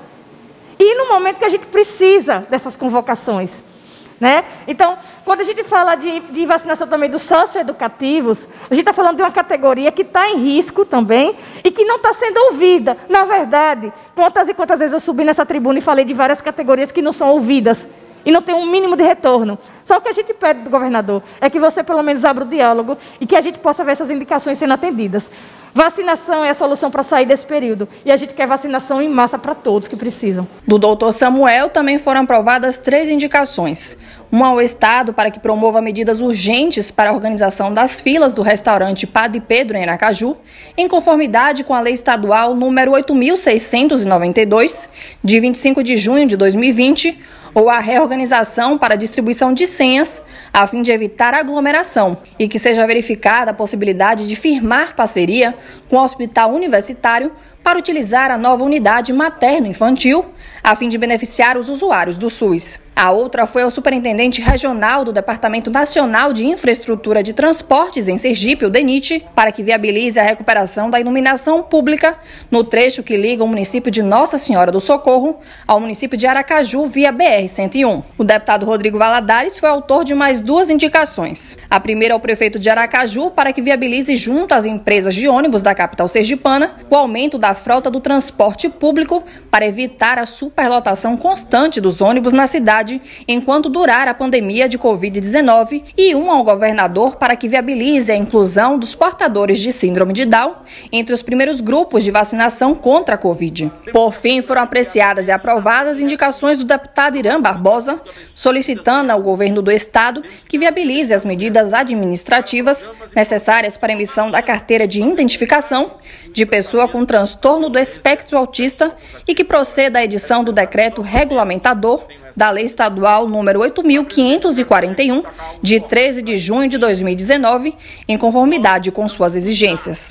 E no momento que a gente precisa dessas convocações. Né? Então, quando a gente fala de, de vacinação também dos socioeducativos, a gente está falando de uma categoria que está em risco também e que não está sendo ouvida. Na verdade, quantas e quantas vezes eu subi nessa tribuna e falei de várias categorias que não são ouvidas e não tem um mínimo de retorno. Só o que a gente pede do governador é que você pelo menos abra o diálogo e que a gente possa ver essas indicações sendo atendidas. Vacinação é a solução para sair desse período. E a gente quer vacinação em massa para todos que precisam. Do doutor Samuel também foram aprovadas três indicações. Uma ao Estado para que promova medidas urgentes para a organização das filas do restaurante Padre Pedro em Aracaju, em conformidade com a Lei Estadual número oito mil seiscentos e noventa e dois, de vinte e cinco de junho de dois mil e vinte, ou a reorganização para a distribuição de senhas, a fim de evitar aglomeração, e que seja verificada a possibilidade de firmar parceria com o Hospital Universitário para utilizar a nova unidade materno-infantil, a fim de beneficiar os usuários do SUS. A outra foi ao superintendente regional do Departamento Nacional de Infraestrutura de Transportes em Sergipe, o DENIT, para que viabilize a recuperação da iluminação pública no trecho que liga o município de Nossa Senhora do Socorro ao município de Aracaju via B R cento e um. O deputado Rodrigo Valadares foi autor de mais duas indicações. A primeira ao prefeito de Aracaju para que viabilize junto às empresas de ônibus da capital sergipana o aumento da frota do transporte público para evitar a superlotação constante dos ônibus na cidade enquanto durar a pandemia de covid dezenove, e um ao governador para que viabilize a inclusão dos portadores de síndrome de Down entre os primeiros grupos de vacinação contra a Covid. Por fim, foram apreciadas e aprovadas indicações do deputado Irã Barbosa, solicitando ao governo do estado que viabilize as medidas administrativas necessárias para a emissão da carteira de identificação de pessoa com transtorno do espectro autista e que proceda à edição do decreto regulamentador da Lei Estadual número oito mil quinhentos e quarenta e um, de treze de junho de dois mil e dezenove, em conformidade com suas exigências.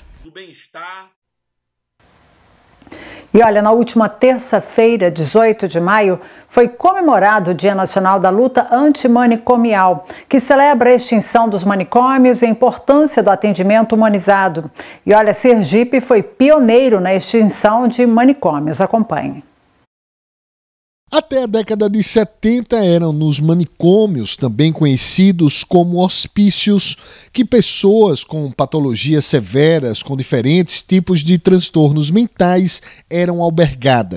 E olha, na última terça-feira, dezoito de maio, foi comemorado o Dia Nacional da Luta Antimanicomial, que celebra a extinção dos manicômios e a importância do atendimento humanizado. E olha, Sergipe foi pioneiro na extinção de manicômios. Acompanhe. Até a década de setenta eram nos manicômios, também conhecidos como hospícios, que pessoas com patologias severas, com diferentes tipos de transtornos mentais, eram albergadas.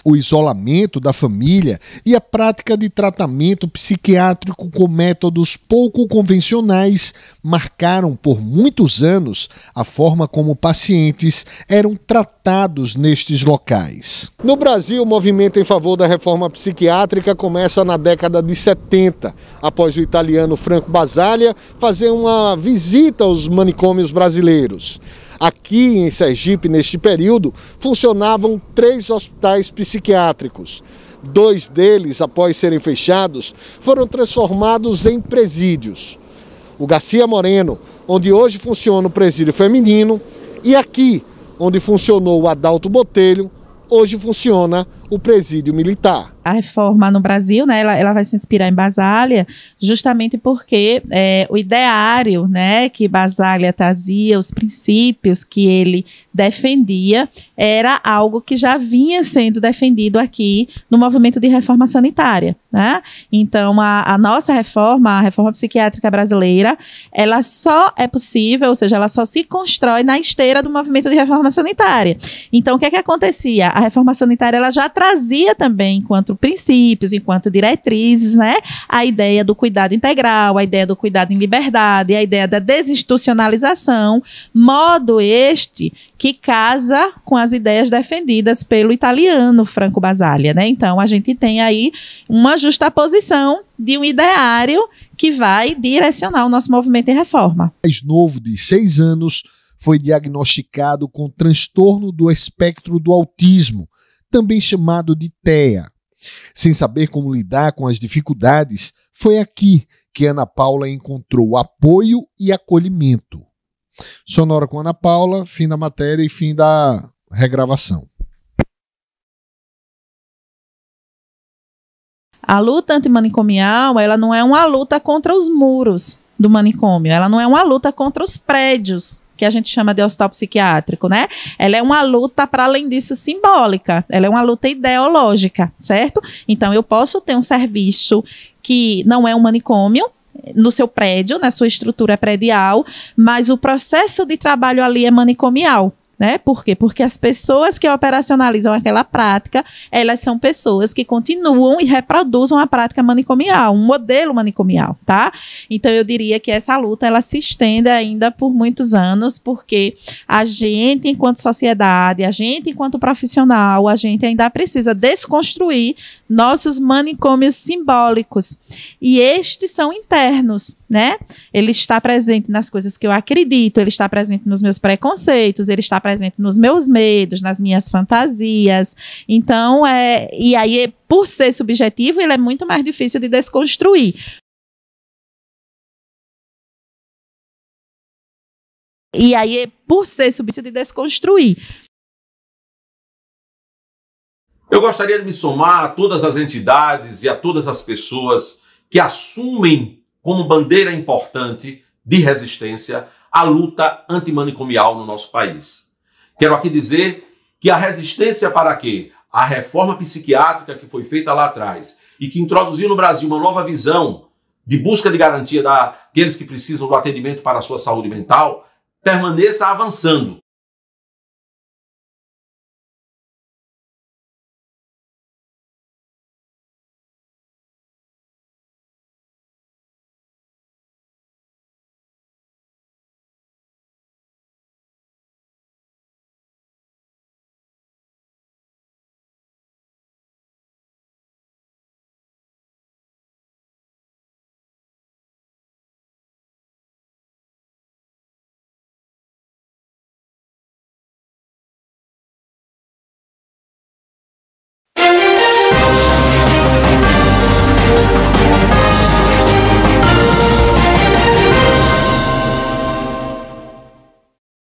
O isolamento da família e a prática de tratamento psiquiátrico com métodos pouco convencionais marcaram por muitos anos a forma como pacientes eram tratados nestes locais. No Brasil, o movimento em favor da reforma psiquiátrica começa na década de setenta, após o italiano Franco Basaglia fazer uma visita aos manicômios brasileiros. Aqui em Sergipe, neste período, funcionavam três hospitais psiquiátricos. Dois deles, após serem fechados, foram transformados em presídios. O Garcia Moreno, onde hoje funciona o presídio feminino, e aqui, onde funcionou o Adalto Botelho, hoje funciona o presídio militar. A reforma no Brasil, né, ela, ela vai se inspirar em Basaglia, justamente porque é, o ideário, né, que Basaglia trazia, os princípios que ele defendia, era algo que já vinha sendo defendido aqui no movimento de reforma sanitária, né? Então, a, a nossa reforma, a reforma psiquiátrica brasileira, ela só é possível, ou seja, ela só se constrói na esteira do movimento de reforma sanitária. Então, o que é que acontecia? A reforma sanitária, ela já trazia também, enquanto princípios, enquanto diretrizes, né, a ideia do cuidado integral, a ideia do cuidado em liberdade, a ideia da desinstitucionalização, modo este que casa com as ideias defendidas pelo italiano Franco Basaglia, né? Então, a gente tem aí uma justaposição de um ideário que vai direcionar o nosso movimento de reforma. Mais novo de seis anos foi diagnosticado com transtorno do espectro do autismo, também chamado de T E A. Sem saber como lidar com as dificuldades, foi aqui que Ana Paula encontrou apoio e acolhimento. Sonora com Ana Paula, fim da matéria e fim da regravação. A luta antimanicomial, ela não é uma luta contra os muros do manicômio, ela não é uma luta contra os prédios que a gente chama de hospital psiquiátrico, né? Ela é uma luta, para além disso, simbólica. Ela é uma luta ideológica, certo? Então, eu posso ter um serviço que não é um manicômio no seu prédio, na sua estrutura predial, mas o processo de trabalho ali é manicomial. Né? Por quê? Porque as pessoas que operacionalizam aquela prática, elas são pessoas que continuam e reproduzem a prática manicomial, um modelo manicomial, tá? Então, eu diria que essa luta, ela se estende ainda por muitos anos, porque a gente, enquanto sociedade, a gente, enquanto profissional, a gente ainda precisa desconstruir nossos manicômios simbólicos. E estes são internos, né? Ele está presente nas coisas que eu acredito, ele está presente nos meus preconceitos, ele está presente nos meus medos, nas minhas fantasias. Então, é, e aí, por ser subjetivo, ele é muito mais difícil de desconstruir. E aí, por ser subjetivo de desconstruir. Eu gostaria de me somar a todas as entidades e a todas as pessoas que assumem como bandeira importante de resistência a luta antimanicomial no nosso país. Quero aqui dizer que a resistência para quê? A reforma psiquiátrica que foi feita lá atrás e que introduziu no Brasil uma nova visão de busca de garantia daqueles que precisam do atendimento para a sua saúde mental, permaneça avançando.